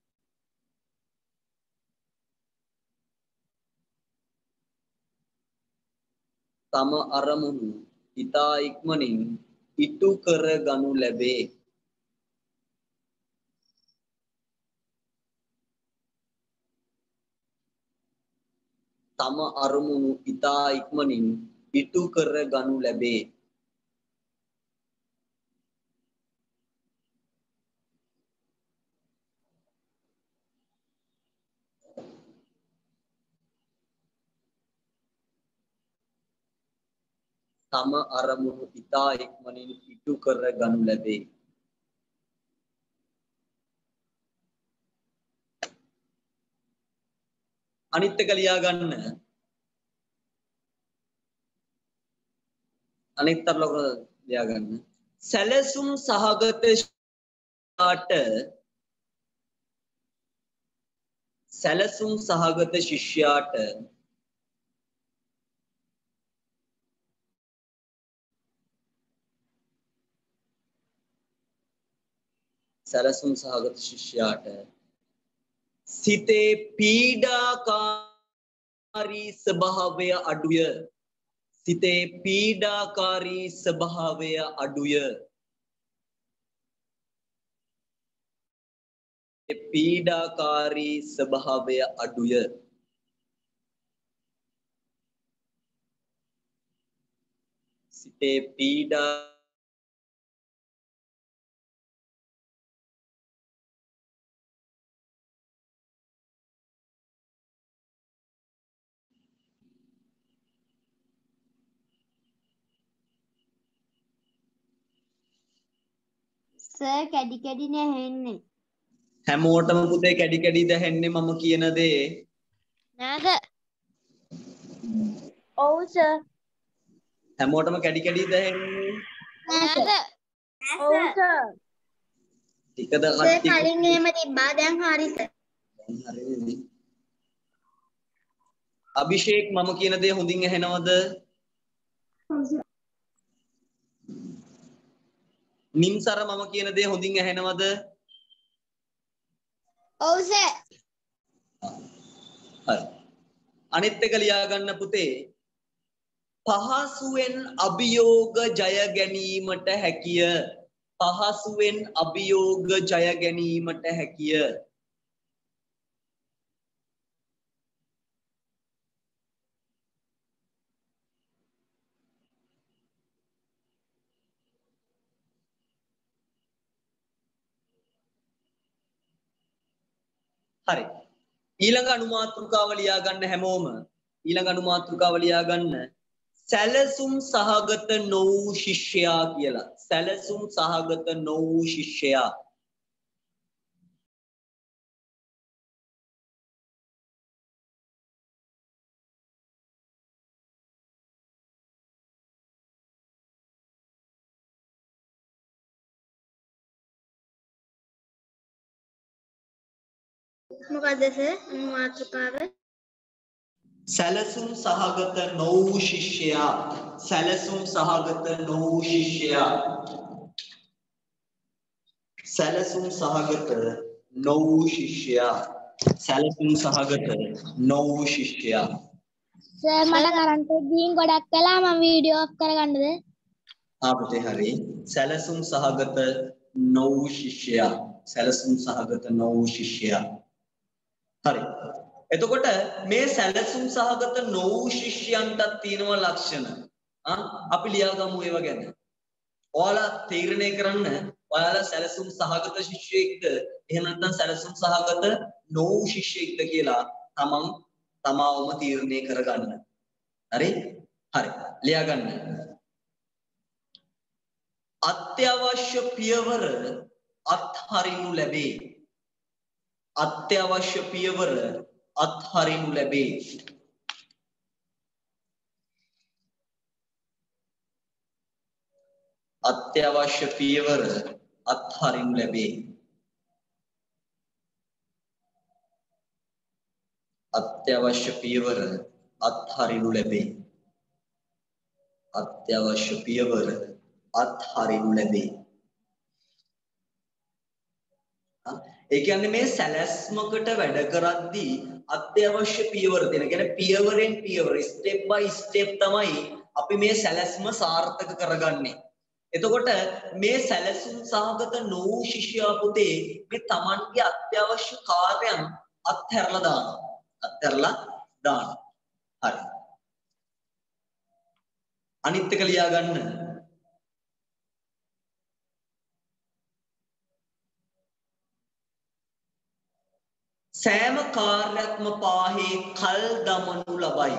A: තම අරමුණු ඉතා ඉක්මනින් ඉටු කර ගනු ලැබේ. තම අරමුණු ඉතා ඉක්මනින් ඉටු කර ගනු ලැබේ. තම අරමුණු ඉතා ඉක්මනින් ඉටු කර ගනු ලැබේ. අනිත් එක ලියා ගන්න. අනිත් තරු ලකුණ ලියා ගන්න. සැලසුම් සහගත ශිෂ්‍යයාට සිතේ පීඩාකාරී ස්වභාවය අඩුය. සිතේ පීඩාකාරී ස්වභාවය අඩුය. පීඩාකාරී ස්වභාවය අඩුය. සිතේ පීඩා
E: සර් කැඩි කැඩි නැහෙන්නේ.
A: හැමෝටම පුතේ කැඩි කැඩි දැහෙන්නේ මම කියන දේ.
E: නේද? ඔව් සර්.
A: හැමෝටම කැඩි කැඩි දැහෙන්නේ
E: නේද? ඔව් සර්.
A: ටිකද
B: සර්
A: කට්ටිය
B: කලින් එහෙම තිබ්බා දැන් හරි සර්.
A: හරිනේ. අභිෂේක් මම කියන දේ හොඳින් ඇහෙනවද? නිම්සර මම කියන දේ හොඳින් ඇහෙනවද?
B: ඔව් සර්.
A: හරි. අනිත් එක ලියා ගන්න පුතේ. පහසුවෙන් අභියෝග ජය ගැනීමට හැකිය. පහසුවෙන් අභියෝග ජය ගැනීමට හැකිය. හරි. ඊළඟ අනුමාතෘකාව ලියා ගන්න හැමෝම. ඊළඟ අනුමාතෘකාව ලියා ගන්න. සැලසුම් සහගත නො වූ ශිෂ්‍යයා කියලා. සැලසුම් සහගත නො වූ ශිෂ්‍යයා.
B: මොකද්ද සර් මාතෘකාව?
A: සැලසුම් සහගත නො වූ ශිෂ්‍යයා. සැලසුම් සහගත නො වූ ශිෂ්‍යයා. සැලසුම් සහගත නො වූ ශිෂ්‍යයා. සැලසුම් සහගත නො වූ ශිෂ්‍යයා.
B: සර් මට කරන්ට් එක ගිහින් ගොඩක් වෙලා මම වීඩියෝ ඔෆ් කරගන්නද?
A: ආපතේ හරි. සැලසුම් සහගත නො වූ ශිෂ්‍යයා. සැලසුම් සහගත නො වූ ශිෂ්‍යයා. හරි. එතකොට මේ සැලසුම් සහගත නො වූ ශිෂ්‍යයන්ටත් තියෙනවා ලක්ෂණ. අපි ලියාගමු ඒවා ගැන. ඔයාලා තීරණය කරන්න ඔයාලා සැලසුම් සහගත ශිෂ්‍යයෙක්ද එහෙම නැත්නම් සැලසුම් සහගත නො වූ ශිෂ්‍යයෙක්ද කියලා තමාවම තීරණය කරගන්න. හරි? හරි. ලියාගන්න. අත්‍යවශ්‍ය පියවර අත්හරිනු ලැබේ. අත්‍යවශ්‍ය පියවර අත්හරිනු ලැබේ. අත්‍යවශ්‍ය පියවර අත්හරිනු ලැබේ. අත්‍යවශ්‍ය පියවර අත්හරිනු ලැබේ. අත්‍යවශ්‍ය පියවර අත්හරිනු ලැබේ. ඒ කියන්නේ මේ සැලැස්මකට වැඩ කරද්දී අත්‍යවශ්‍ය පියවර දෙන. කියන්නේ පියවරෙන් පියවර ස්ටෙප් බයි ස්ටෙප් තමයි අපි මේ සැලැස්ම සාර්ථක කරගන්නේ. එතකොට මේ සැලැසුම් සහගත නො වූ ශිෂ්‍යයා පුතේ මේ Tamanගේ අත්‍යවශ්‍ය කාර්යයන් අත්හැරලා දානවා. අත්හැරලා දානවා. හරි. අනිත් එක ලියා ගන්න. සෑම කාර්යයක්ම පාහේ කල් දමනු ලබයි.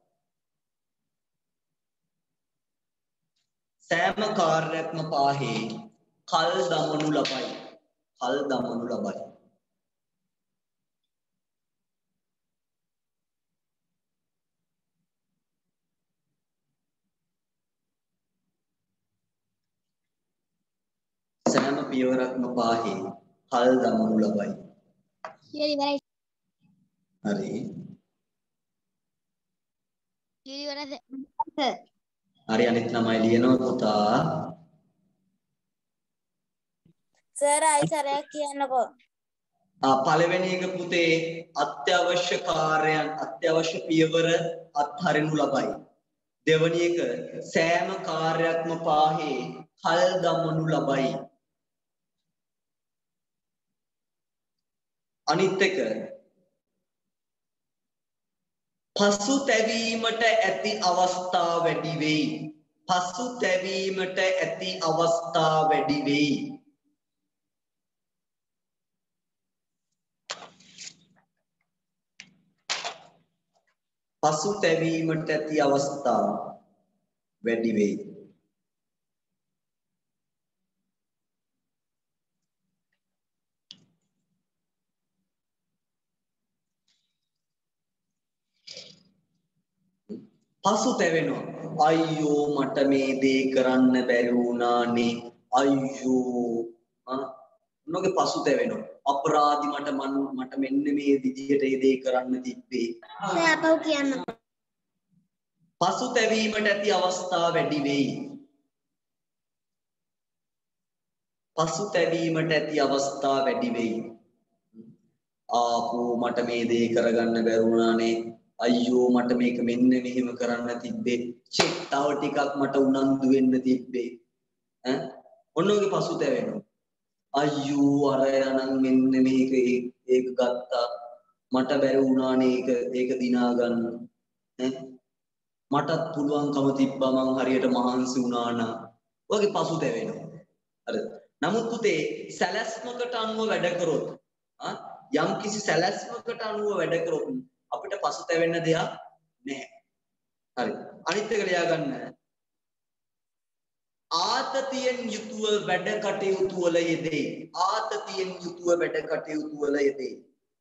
A: සෑම කාර්යයක්ම පාහේ කල් දමනු ලබයි. කල් දමනු ලබයි. සෑම පියවරක්ම පාහේ කල් දමනු ලබයි. හරි. හරි අනිත් ළමයි ලියනවා පුතා.
E: සර් ආයි සරයක් කියන්නකෝ.
A: පළවෙනි එක පුතේ අත්‍යවශ්‍ය කාර්යයන් අත්‍යවශ්‍ය පියවර අත්හරිනු ලබයි. දෙවැනි එක සෑම කාර්යයක්ම පාහේ කල් දමනු ලබයි. අනිත් එක පසුතැවීමට ඇති අවස්ථා වැඩි වෙයි. පසුතැවීමට ඇති අවස්ථා වැඩි වෙයි. පසුතැවීමට ඇති අවස්ථා වැඩි වෙයි. පසුතැවෙනවා. අයියෝ මට මේ දේ කරන්න බැරි වුණානේ. අයියෝ මොනගේ පසුතැවෙනවා අපරාධි මට මෙන්න මේ විදියට ඒ දේ කරන්න තිබ්බේ
B: සෑපව් කියන්න.
A: පසුතැවීමට ඇති අවස්ථා වැඩි වෙයි පසුතැවීමට ඇති අවස්ථා වැඩි වෙයි ආපෝ මට මේ දේ කරගන්න බැරුණානේ අයියෝ මට මේක මෙන්න මෙහෙම කරන්න තිබ්බේ චෙක් තව ටිකක් මට උනන්දු වෙන්න තිබ්බේ ඈ ඔන්නෝගේ පසුතැවෙනවා අයියෝ අර යනන් මෙන්න මේක ඒක ගත්තා මට බැරි වුණානේ ඒක දිනා ගන්න ඈ මටත් පුළුවන්කම තිබ්බා මං හරියට මහන්සි වුණා නා ඔයගේ පසුතැවෙනවා හරිද නමුත් පුතේ සැලැස්මකට අනුව වැඩ කරොත් යම් කිසි සැලැස්මකට අනුව වැඩ කරොත් අපිට පසුතැවෙන්න දෙයක් නැහැ හරි අනිත් එක ලියා ගන්න ආතතියෙන් යුතුව වැඩ කටයුතු වල යෙදේ ආතතියෙන් යුතුව වැඩ කටයුතු වල යෙදේ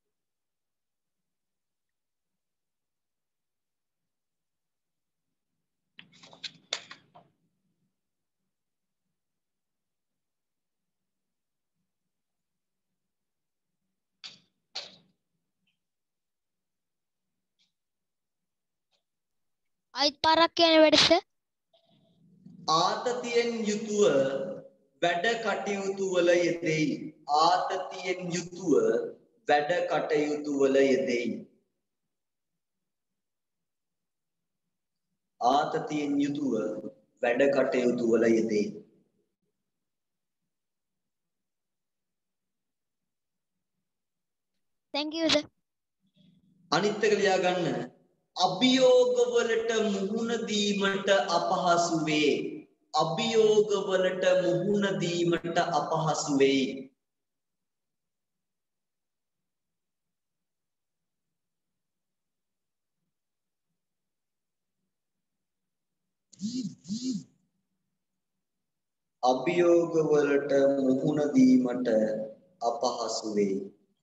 B: අයිත් පාරක් කියන වැඩස
A: ආතතියෙන් යුතුව වැඩ කටයුතු වල යෙදෙයි ආතතියෙන් යුතුව වැඩ කටයුතු වල යෙදෙයි ආතතියෙන් යුතුව වැඩ කටයුතු වල යෙදෙයි
B: thank you sir
A: අනිත් එක ලියා ගන්න අභියෝග වලට මුහුණ දීමට අපහසු වේ අභියෝග වලට මුහුණ දීමට අපහසු වෙයි අභියෝග වලට මුහුණ දීමට අපහසු වෙයි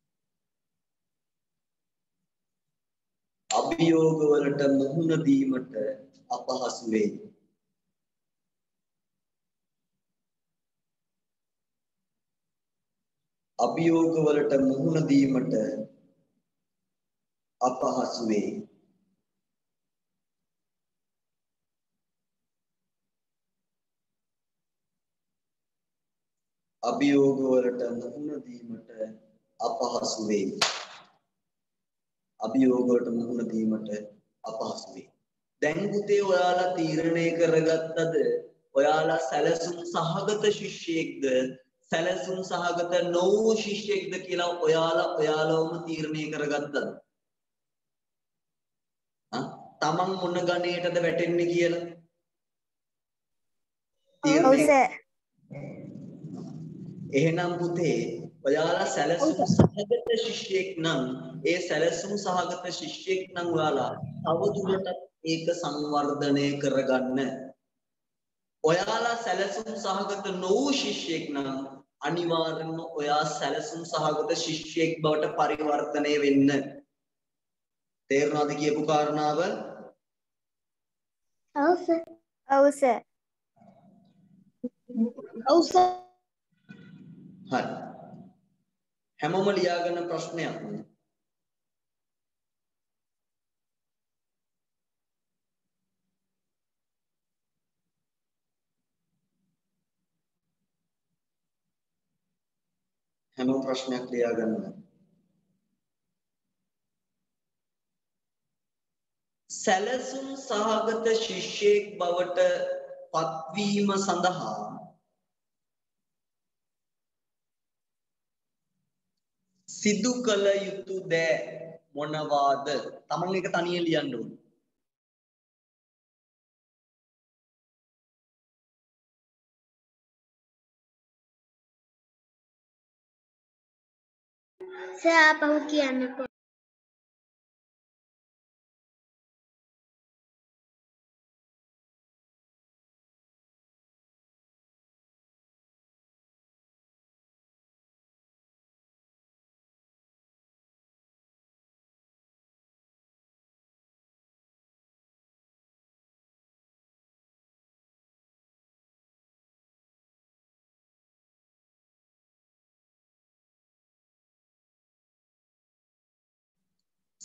A: අභියෝග වලට මුහුණ දීමට අපහසු වෙයි අභියෝග වලට මුහුණ දීමට අපහසු වෙයි අභියෝග වලට මුහුණ දීමට අපහසු වෙයි අභියෝග වලට මුහුණ දීමට අපහසු වෙයි දැන් පුතේ ඔයාලා තීරණය කරගත්තද ඔයාලා සැලසුම් සහගත ශිෂ්‍යයෙක්ද සැලසුම් සහගත නොවූ ශිෂ්‍යයෙක්ද කියලා ඔයාලවම තීරණය කරගත්තද තමන් මොන ගණයටද වැටෙන්නේ කියලා තීරණය එහෙනම් පුතේ ඔයාලා සැලසුම් සහගත ශිෂ්‍යයෙක් නම් ඒ සැලසුම් සහගත ශිෂ්‍යයෙක් නම් ඔයාලා තවදුරටත් ඒක සංවර්ධනය කරගන්න ඔයාලා සැලසුම් සහගත නොවූ ශිෂ්‍යයෙක් නම් අනිවාර්යයෙන්ම ඔයා සැලසුම් සහගත ශිෂ්‍යයෙක් බවට පරිවර්තනය වෙන්න තේරුණාද කියපු කාරණාව
B: ඔව් සර්
E: ඔව් සර්
B: ඔව් සර්
A: හරි හැමෝම ලියාගන්න ප්‍රශ්නයක් හැමෝම ප්‍රශ්නයක් ලියාගන්න සැලසුම් සහගත ශිෂ්‍යයෙක් බවට පත්වීම සඳහා සිදු කළ යුතු දෑ මොනවාද තමන් එක තනියෙන් ලියන්න ඕනේ
B: සර් ආපහු කියන්නකෝ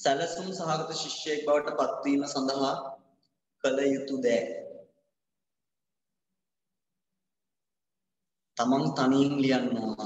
A: සැලසුම් සහගත ශිෂ්‍යයෙක් බවට පත්වීම සඳහා කළ යුතු දෑ. තමන් තනියෙන් ලියන්න ඕන.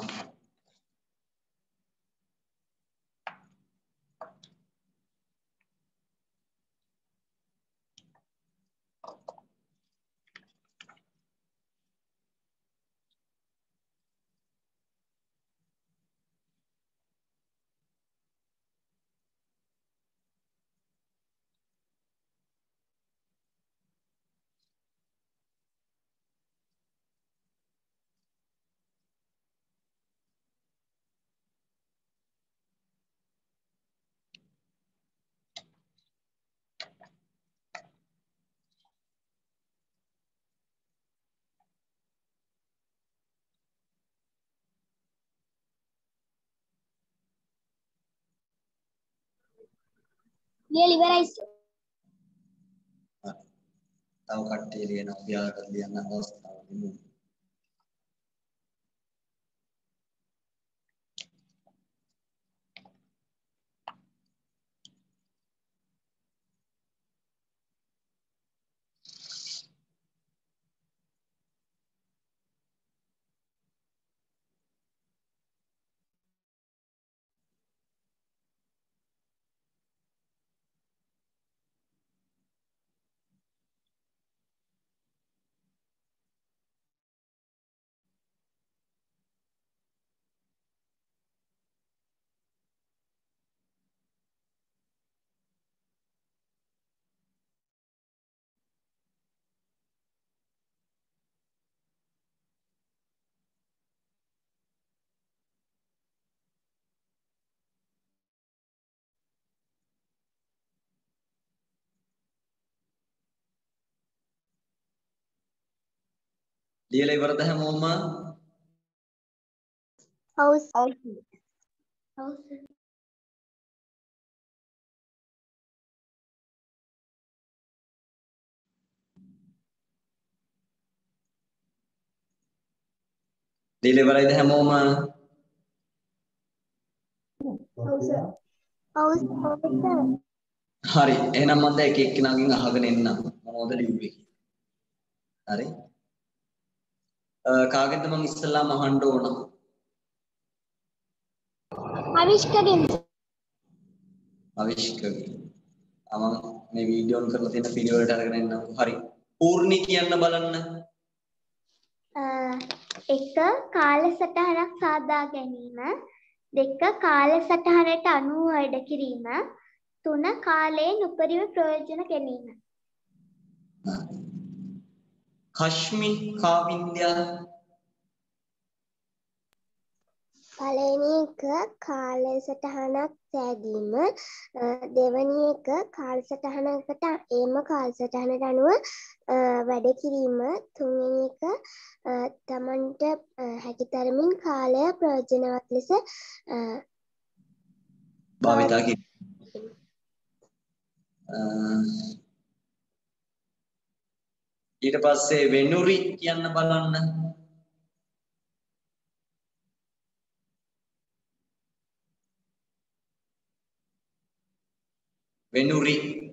B: ලියලා ඉවරයි.
A: තව කට්ටිය ලියන අභ්‍යාකට ලියන්න අවස්ථාවක් දෙමු. ලියලා ඉවරද හැමෝම?
B: ඔව්.
A: ලියලා ඉවරයිද හැමෝම? හරි. එහෙනම් මම දැන් එක එක්කෙනාගෙන් අහගෙන එන්නම්. මොනවද ලිව්වේ කියලා. හරි. කාගෙන්ද මම ඉස්සෙල්ලාම අහන්න ඕන?
B: අවිෂ්කගෙන්.
A: අවිෂ්කගෙන්. මම මේ වීඩියෝ ඔන් කරලා තියෙන පිළිවෙලට අරගෙන එන්නම්. හරි. පූර්ණි කියන්න බලන්න.
E: එක කාලසටහනක් සාදා ගැනීම, දෙක කාලසටහනට අනුව වැඩ කිරීම, තුන කාලයෙන් උපරිම ප්‍රයෝජන ගැනීම.
A: කශ්මි කාවින්ද්‍යා.
B: පළවෙනි එක කාලසටහනක් සෑදීම, දෙවෙනි එක කාලසටහනකට ඒම කාලසටහනට අනුව වැඩ කිරීම, තුන්වෙනි එක තමන්ට හැකිතරමින් කාලය ප්‍රයෝජනවත් ලෙස
A: භාවිතා කිරීම. ඊට පස්සේ වෙනුරි කියන්න බලන්න. වෙනුරි.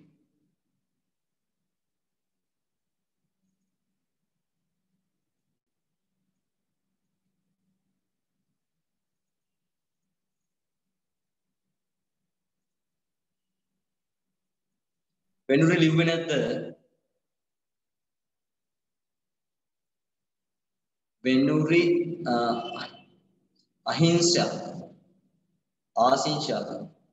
A: වෙනුරි ලිව්වේ නැද්ද? වෙනුරි අහිංසා ආසිංසා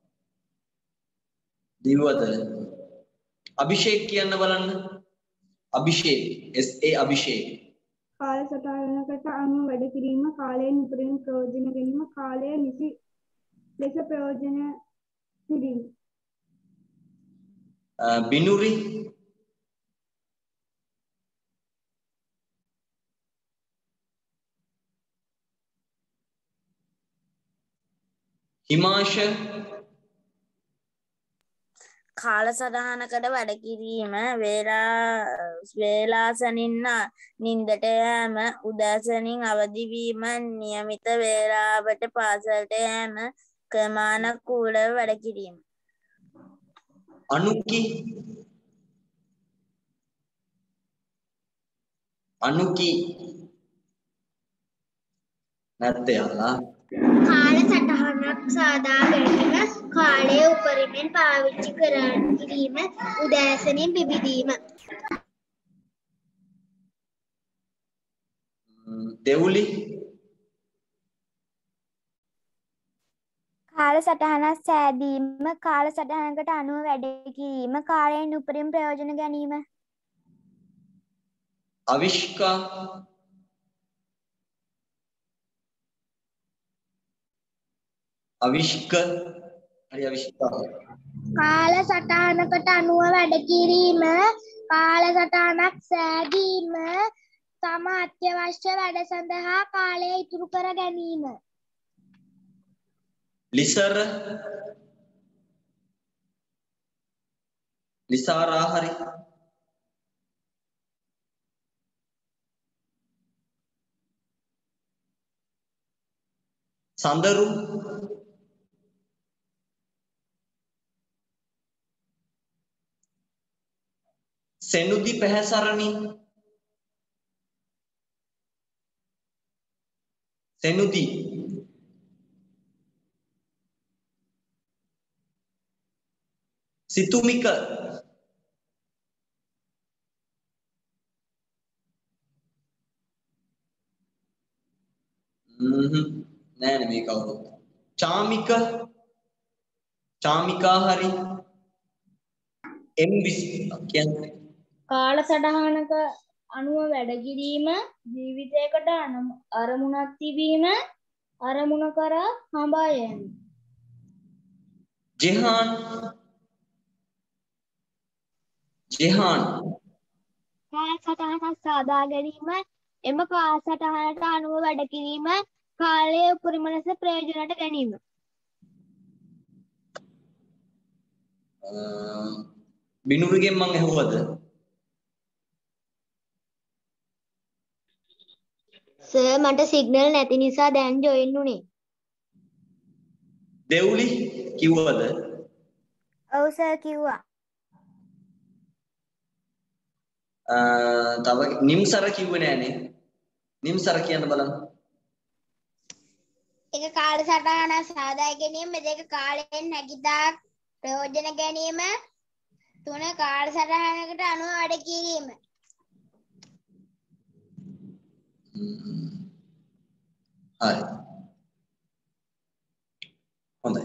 A: දිවවද? අභිෂේක් කියන්න බලන්න. අභිෂේක් SA අභිෂේක්.
F: කාලසටහනකට අනුව වැඩ කිරීම, කාලයෙන් උපරිම ප්‍රයෝජන ගැනීම, කාලය නිසි ලෙස ප්‍රයෝජන කිරීම.
A: බිනුරි හිමාශ
G: කාලසටහනකට වැඩ කිරීම, වේලාසනින් නින්දට යෑම, උදෑසනින් අවදි වීම, නියමිත වේලාවට පාසලට යෑම, ක්‍රමානුකූලව වැඩ කිරීම.
A: අනුකි අනුකි නැත්තේ යාලා
B: කාල සටහනක් සාදා ගැනීම කාලය උපරිමෙන් පාවිච්චි කිරීම උදෑසනින් පිබිදීම
A: දෙවුලි
H: කාල සටහනක් සෑදීම කාල සටහනකට අනුව වැඩ කිරීම කාලයෙන් උපරිම ප්‍රයෝජන ගැනීම
A: අවිෂ්කා අවිෂ්ක හරි අවිෂ්කා
B: කාල සටහනකට අනුව වැඩ කිරීම කාල සටහනක් සෑදීම තම අත්‍යවශ්‍ය වැඩ සඳහා කාලය ඉතුරු කර ගැනීම
A: ලිසර ලිසාරා හරි සඳරු සෙනුදි පැහැසරණි සෙනුදි සිතුමික නෑනේ මේ කවුරුත් චාමික චාමිකා හරි කියන්නේ
F: කාල සටහනක අනුව වැඩ කිරීම ජීවිතයකට අරමුණක් තිබීම අරමුණ කරා හඹා යෑම
A: ජෙහාන්
B: කාල සටහනක් සාදා ගැනීම එම කාල සටහනට අනුව වැඩ කිරීම කාලය උපරිම ලෙස ප්‍රයෝජනට ගැනීම
A: බිනුරුගෙන් මං ඇහුවද
B: සර් මට සිග්නල් නැති නිසා දැන් ජොයින් උනේ
A: දෙවුලි කිව්වද
H: ඔව් සර් කිව්වා
A: තව නිම්සර කිව්වේ නෑනේ නිම්සර කියන්න බලන්න
B: එක කාල සටහනක් සාදා ගැනීම දෙක කාලයෙන් නැගිතා ප්‍රයෝජන ගැනීම තුන කාල සටහනකට අනුව වැඩ කිරීම
A: හරි හොඳයි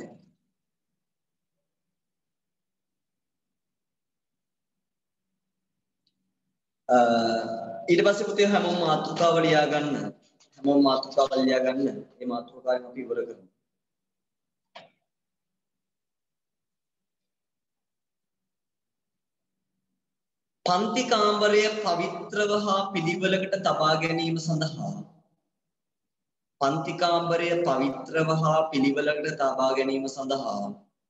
A: ඊට පස්සේ පුතේ හැමෝම මාතෘකාව ලියා ගන්න හැමෝම මාතෘකාව ලියා ගන්න මේ මාතෘකාවෙන් අපි ඉවර කරමු පන්ති කාමරය පවිත්‍රව හා පිළිවෙලකට තබා ගැනීම සඳහා පන්ති කාමරය පවිත්‍රව හා පිළිවෙලකට තබා ගැනීම සඳහා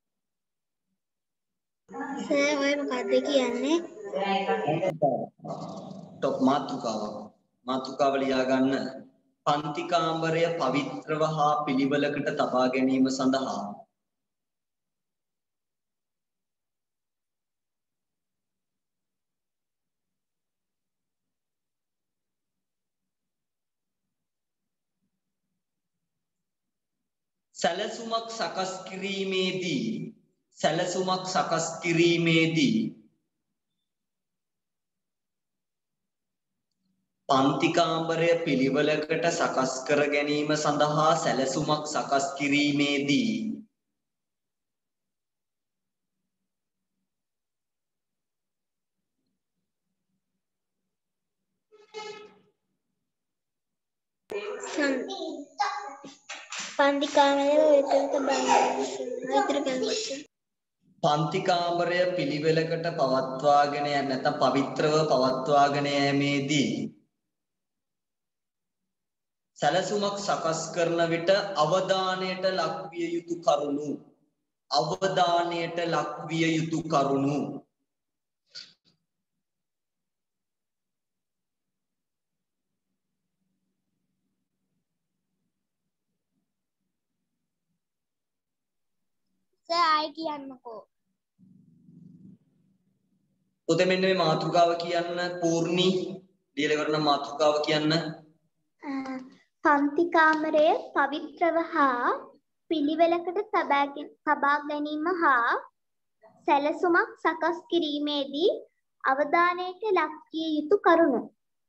B: සර් ඔය මොකක්ද කියන්නේ
A: ටොප් මාතෘකාව ලියා ගන්න පන්ති කාමරය පවිත්‍රව හා පිළිවෙලකට තබා ගැනීම සඳහා සැලසුමක් සකස් කිරීමේදී පන්ති කාමරය පිළිවෙලකට සකස් කර ගැනීම සඳහා සැලසුමක් සකස් කිරීමේදී
B: පන්ති
A: කාමරය පිළිවෙලකට පවත්වාගෙන නැත්නම් පවිත්‍රව පවත්වාගෙන යෑමේදී සැලසුමක් සකස් කරන විට අවධානයට ලක්විය යුතු කරුණු
B: සර් ආයි කියන්නකෝ
A: පුතේ මෙන්න මේ මාතෘකාව කියන්න පූර්ණි ලියලා ඉවරන මාතෘකාව කියන්න.
I: පන්ති කාමරය පවිත්‍රව හා පිළිවෙලකට තබා ගැනීම හා සැලසුමක් සකස් කිරීමේදී අවධානයට ලක් විය යුතු කරුණු.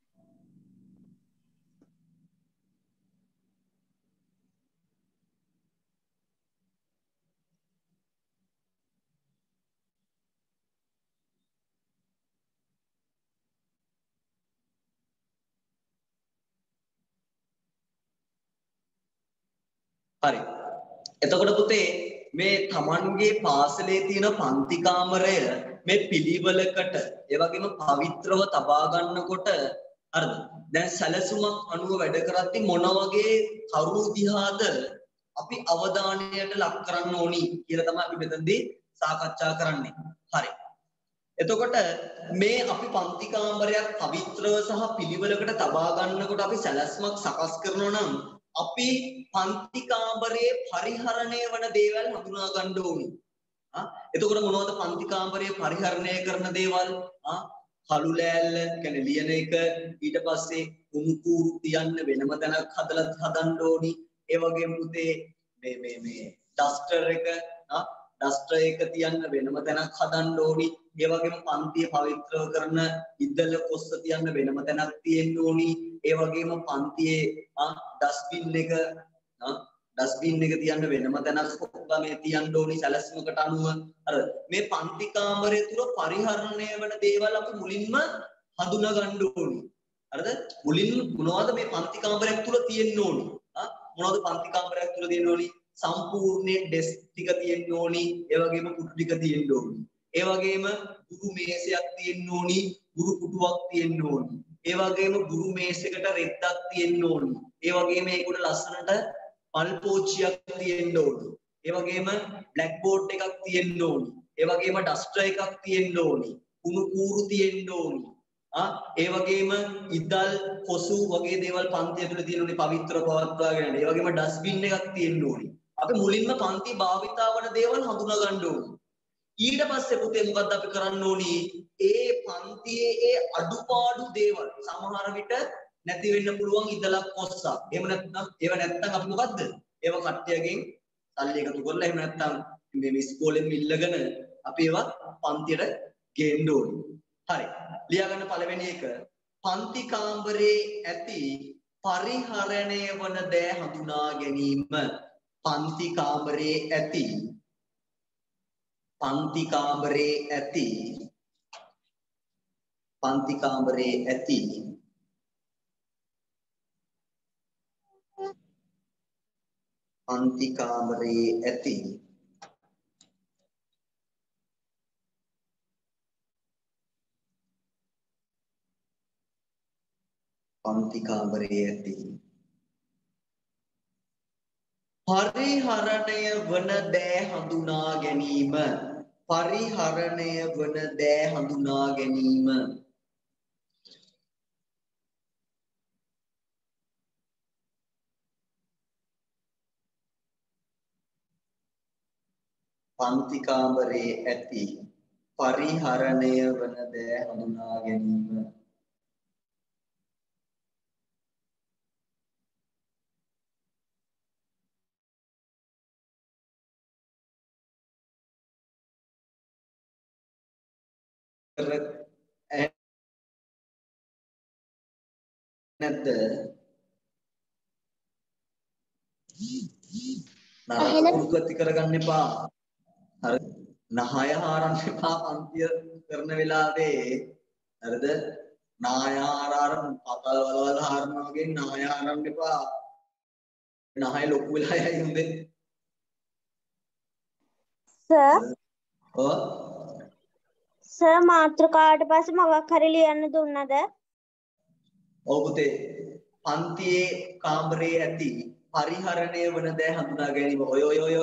A: හරි. එතකොට පුතේ මේ Tamanගේ පාසලේ තියෙන පන්ති කාමරය මේ පිළිවෙලකට ඒ වගේම පවිත්‍රව තබා ගන්නකොට හරිද? දැන් සැලසුමක් අනුව වැඩ කරද්දී මොන වගේ කරුණු දිහාද අපි අවධානයට ලක් කරන්න ඕනි කියලා තමයි අපි මෙතනදී සාකච්ඡා කරන්නේ. හරි. එතකොට මේ අපි පන්ති කාමරයක් පවිත්‍රව සහ පිළිවෙලකට තබා ගන්නකොට අපි සැලැස්මක් සකස් කරනවා නම් අපි පන්ති කාමරයේ පරිහරණය වන දේවල් හඳුනා ගන්න ඕනි. එතකොට මොනවද පන්ති කාමරයේ පරිහරණය කරන දේවල්? කළු ලෑල්ල කියන්නේ ලියන එක, ඊට පස්සේ කුණු කූරු තියන්න වෙනම තැනක් හදලා හදන්න ඕනි. ඒ වගේම පුතේ මේ ඩස්ටර් එක තියන්න වෙනම තැනක් හදන්න ඕනි. ඒ වගේම පන්තිය පවිත්‍රව කරන ඉදල කොස්ස තියන්න වෙනම තැනක් තියෙන්න ඕනි. ඒ වගේම පන්තියේ ඩස්බින් එක තියන්න වෙනම තැනක් මේ තියන්න ඕනි සැලැස්මකට අනුව. අර මේ පන්ති කාමරය තුල පරිහරණය වෙන දේවල් අපි මුලින්ම හඳුනා ගන්න ඕනි. හරිද? මුලින්ම මොනවද මේ පන්ති කාමරයක් තුල තියෙන්න ඕනි? මොනවද පන්ති කාමරයක් තුල තියෙන්න ඕනි? සම්පූර්ණ ඩෙස්ක් ටික තියෙන්න ඕනි. ඒ වගේම කුටු ටික තියෙන්න ඕනි. ඒ වගේම ගුරු මේසයක් තියෙන්න ඕනි. ගුරු පුටුවක් තියෙන්න ඕනි. ඒ වගේම ගුරු මේසයකට රෙද්දක් තියෙන්න ඕනි. ඒ වගේම ඒකට ලස්සනට පල් පෝච්චියක් තියෙන්න ඕනි. ඒ වගේම බ්ලැක් බෝඩ් එකක් තියෙන්න ඕනි. ඒ වගේම ඩස්ටර් එකක් තියෙන්න ඕනි. කුණු කූරු තියෙන්න ඕනි. ඒ වගේම ඉදල් කොසු වගේ දේවල් පන්ති ඇතුලේ තියෙන්න ඕනි පවිත්‍ර පවත්වාගෙන යන්න. ඒ වගේම ඩස්බින් එකක් තියෙන්න ඕනි. අපි මුලින්ම පන්ති භාවිතා වන දේවල් හඳුනා ගන්න ඕනි. ඊට පස්සේ පුතේ මොකද්ද අපි කරන්න ඕනි? ඒ පන්තියේ ඒ අඩුපාඩු දේවල් සමහර විට නැති වෙන්න පුළුවන් ඉදලක් කොස්සක්. එහෙම නැත්නම් අපි මොකද්ද? ඒව කට්ටියගෙන් සල්ලි එකතු කරලා එහෙම නැත්නම් මේ ඉස්කෝලෙන් ඉල්ලගෙන අපි ඒවා පන්තියට ගේන්න ඕනි. හරි. ලියා ගන්න පළවෙනි එක පන්ති කාමරයේ ඇති පරිහරණය වන දෑ හඳුනා ගැනීම. පන්ති කාමරයේ ඇති පන්ති කාමරයේ ඇති පන්ති කාමරයේ ඇති පන්ති කාමරයේ ඇති පන්ති කාමරයේ ඇති පරිහරණය වන දෑ හඳුනා ගැනීම. පරිහරණය වන දෑ හඳුනා ගැනීම. පන්ති කාමරයේ ඇති පරිහරණය වන දෑ හඳුනා ගැනීම. නැද්ද? නරක පුරුද්ද කරගන්න එපා. අර නහය හාරන්න එපා පන්තිය කරන වෙලාවේ. හරිද? නහය හාරාර පතල් වලවල් හාරනවා වගේ නහය හාරන්න එපා. නහය ලොකු වෙලා යයි හොඳේ.
E: සර් මාත්‍රකාවට පස්සේ මොකක් හරි ලියන්න දුන්නද?
A: ඔව් පුතේ. පන්තියේ කාමරයේ ඇති පරිහරණය වන දෑ හඳුනා ගැනීම. ඔය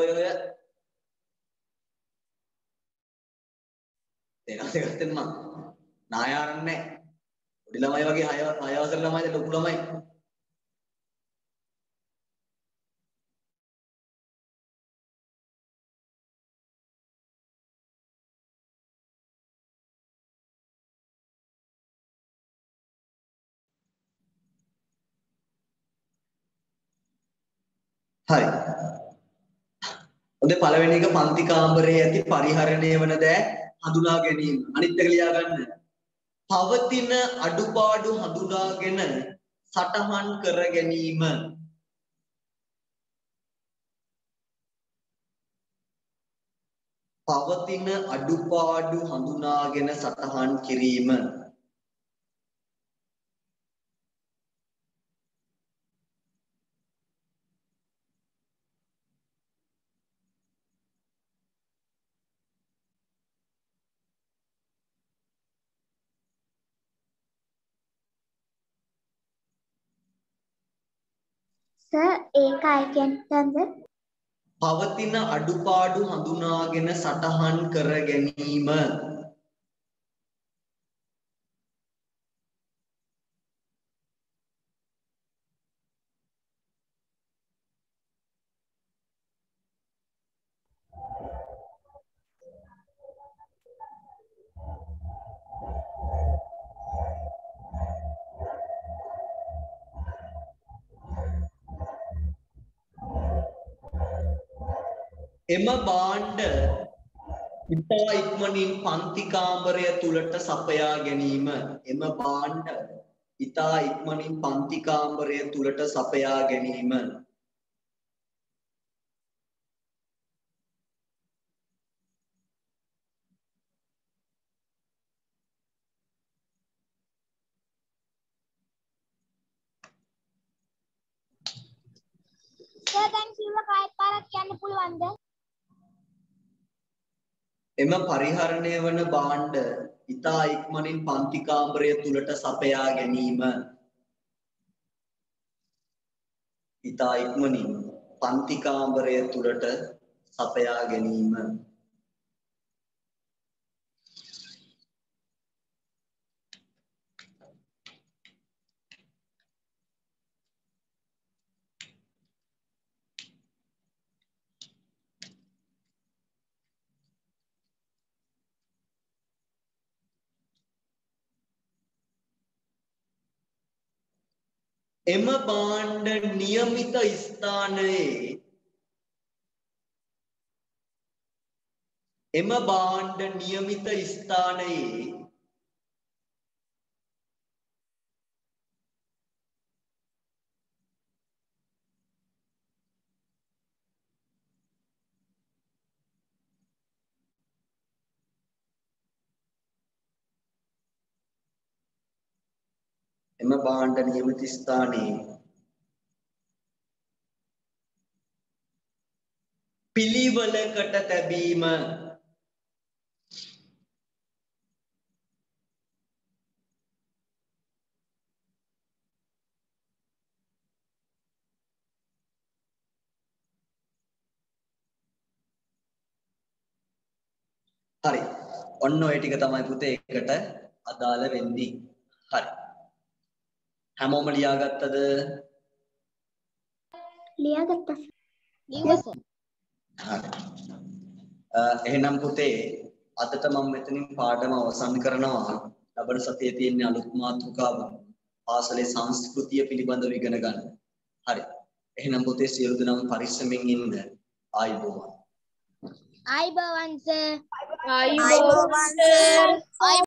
A: දෙකෙන් මම නාය ආරන්නේ. පොඩි ළමයි වගේ 6 වසර ළමයිද ලොකු ළමයි. හරි. හොඳේ පළවෙනි එක පන්ති කාමරයේ ඇති පරිහරණය වන දෑ හඳුනා ගැනීම. අනිත් එක ලියා ගන්න. පවතින අඩුපාඩු හඳුනාගෙන සටහන් කර ගැනීම. පවතින අඩුපාඩු හඳුනාගෙන සටහන් කිරීම.
I: සර් ඒකයි කියන්නේ
A: පවතින අඩුපාඩු හඳුනාගෙන සටහන් කර ගැනීම. එම භාණ්ඩ ඉතා ඉක්මනින් පන්ති කාමරය තුලට සපයා ගැනීම. එම භාණ්ඩ ඉතා ඉක්මනින් පන්ති කාමරය තුලට සපයා ගැනීම.
B: සර් දැන් කිව්ව කායත් පාරක් කියන්න පුළුවන්ද?
A: එම පරිහරණය වන භාණ්ඩ ඉතා ඉක්මනින් පන්ති කාමරය තුලට සපයා ගැනීම. ඉතා ඉක්මනින් පන්ති කාමරය තුලට සපයා ගැනීම. එම භාණ්ඩ નિયમિત ස්ථානයේ එම භාණ්ඩ નિયમિત ස්ථානයේ එම භාණ්ඩ નિયમિત ස්ථානයේ පිළිවෙලකට තැබීම. හරි. ඔන්න ඔය ටික තමයි පුතේ එකට අදාළ වෙන්නේ. හරි. හැමෝම ලියාගත්තද?
I: ලියාගත්තා.
B: ලියුවා සර්.
A: හරි. එහෙනම් පුතේ අදට මම මෙතනින් පාඩම අවසන් කරනවා. ලබන සතියේ තියෙන අලුත් මාතෘකාව පාසලේ සංස්කෘතිය පිළිබඳව ඉගෙන ගන්න. හරි. එහෙනම් පුතේ සියලු දෙනාම පරිස්සමෙන් ඉන්න. ආයුබෝවන්.
B: ආයිබෝවන් සර්.
G: ආයුබෝවන් සර්.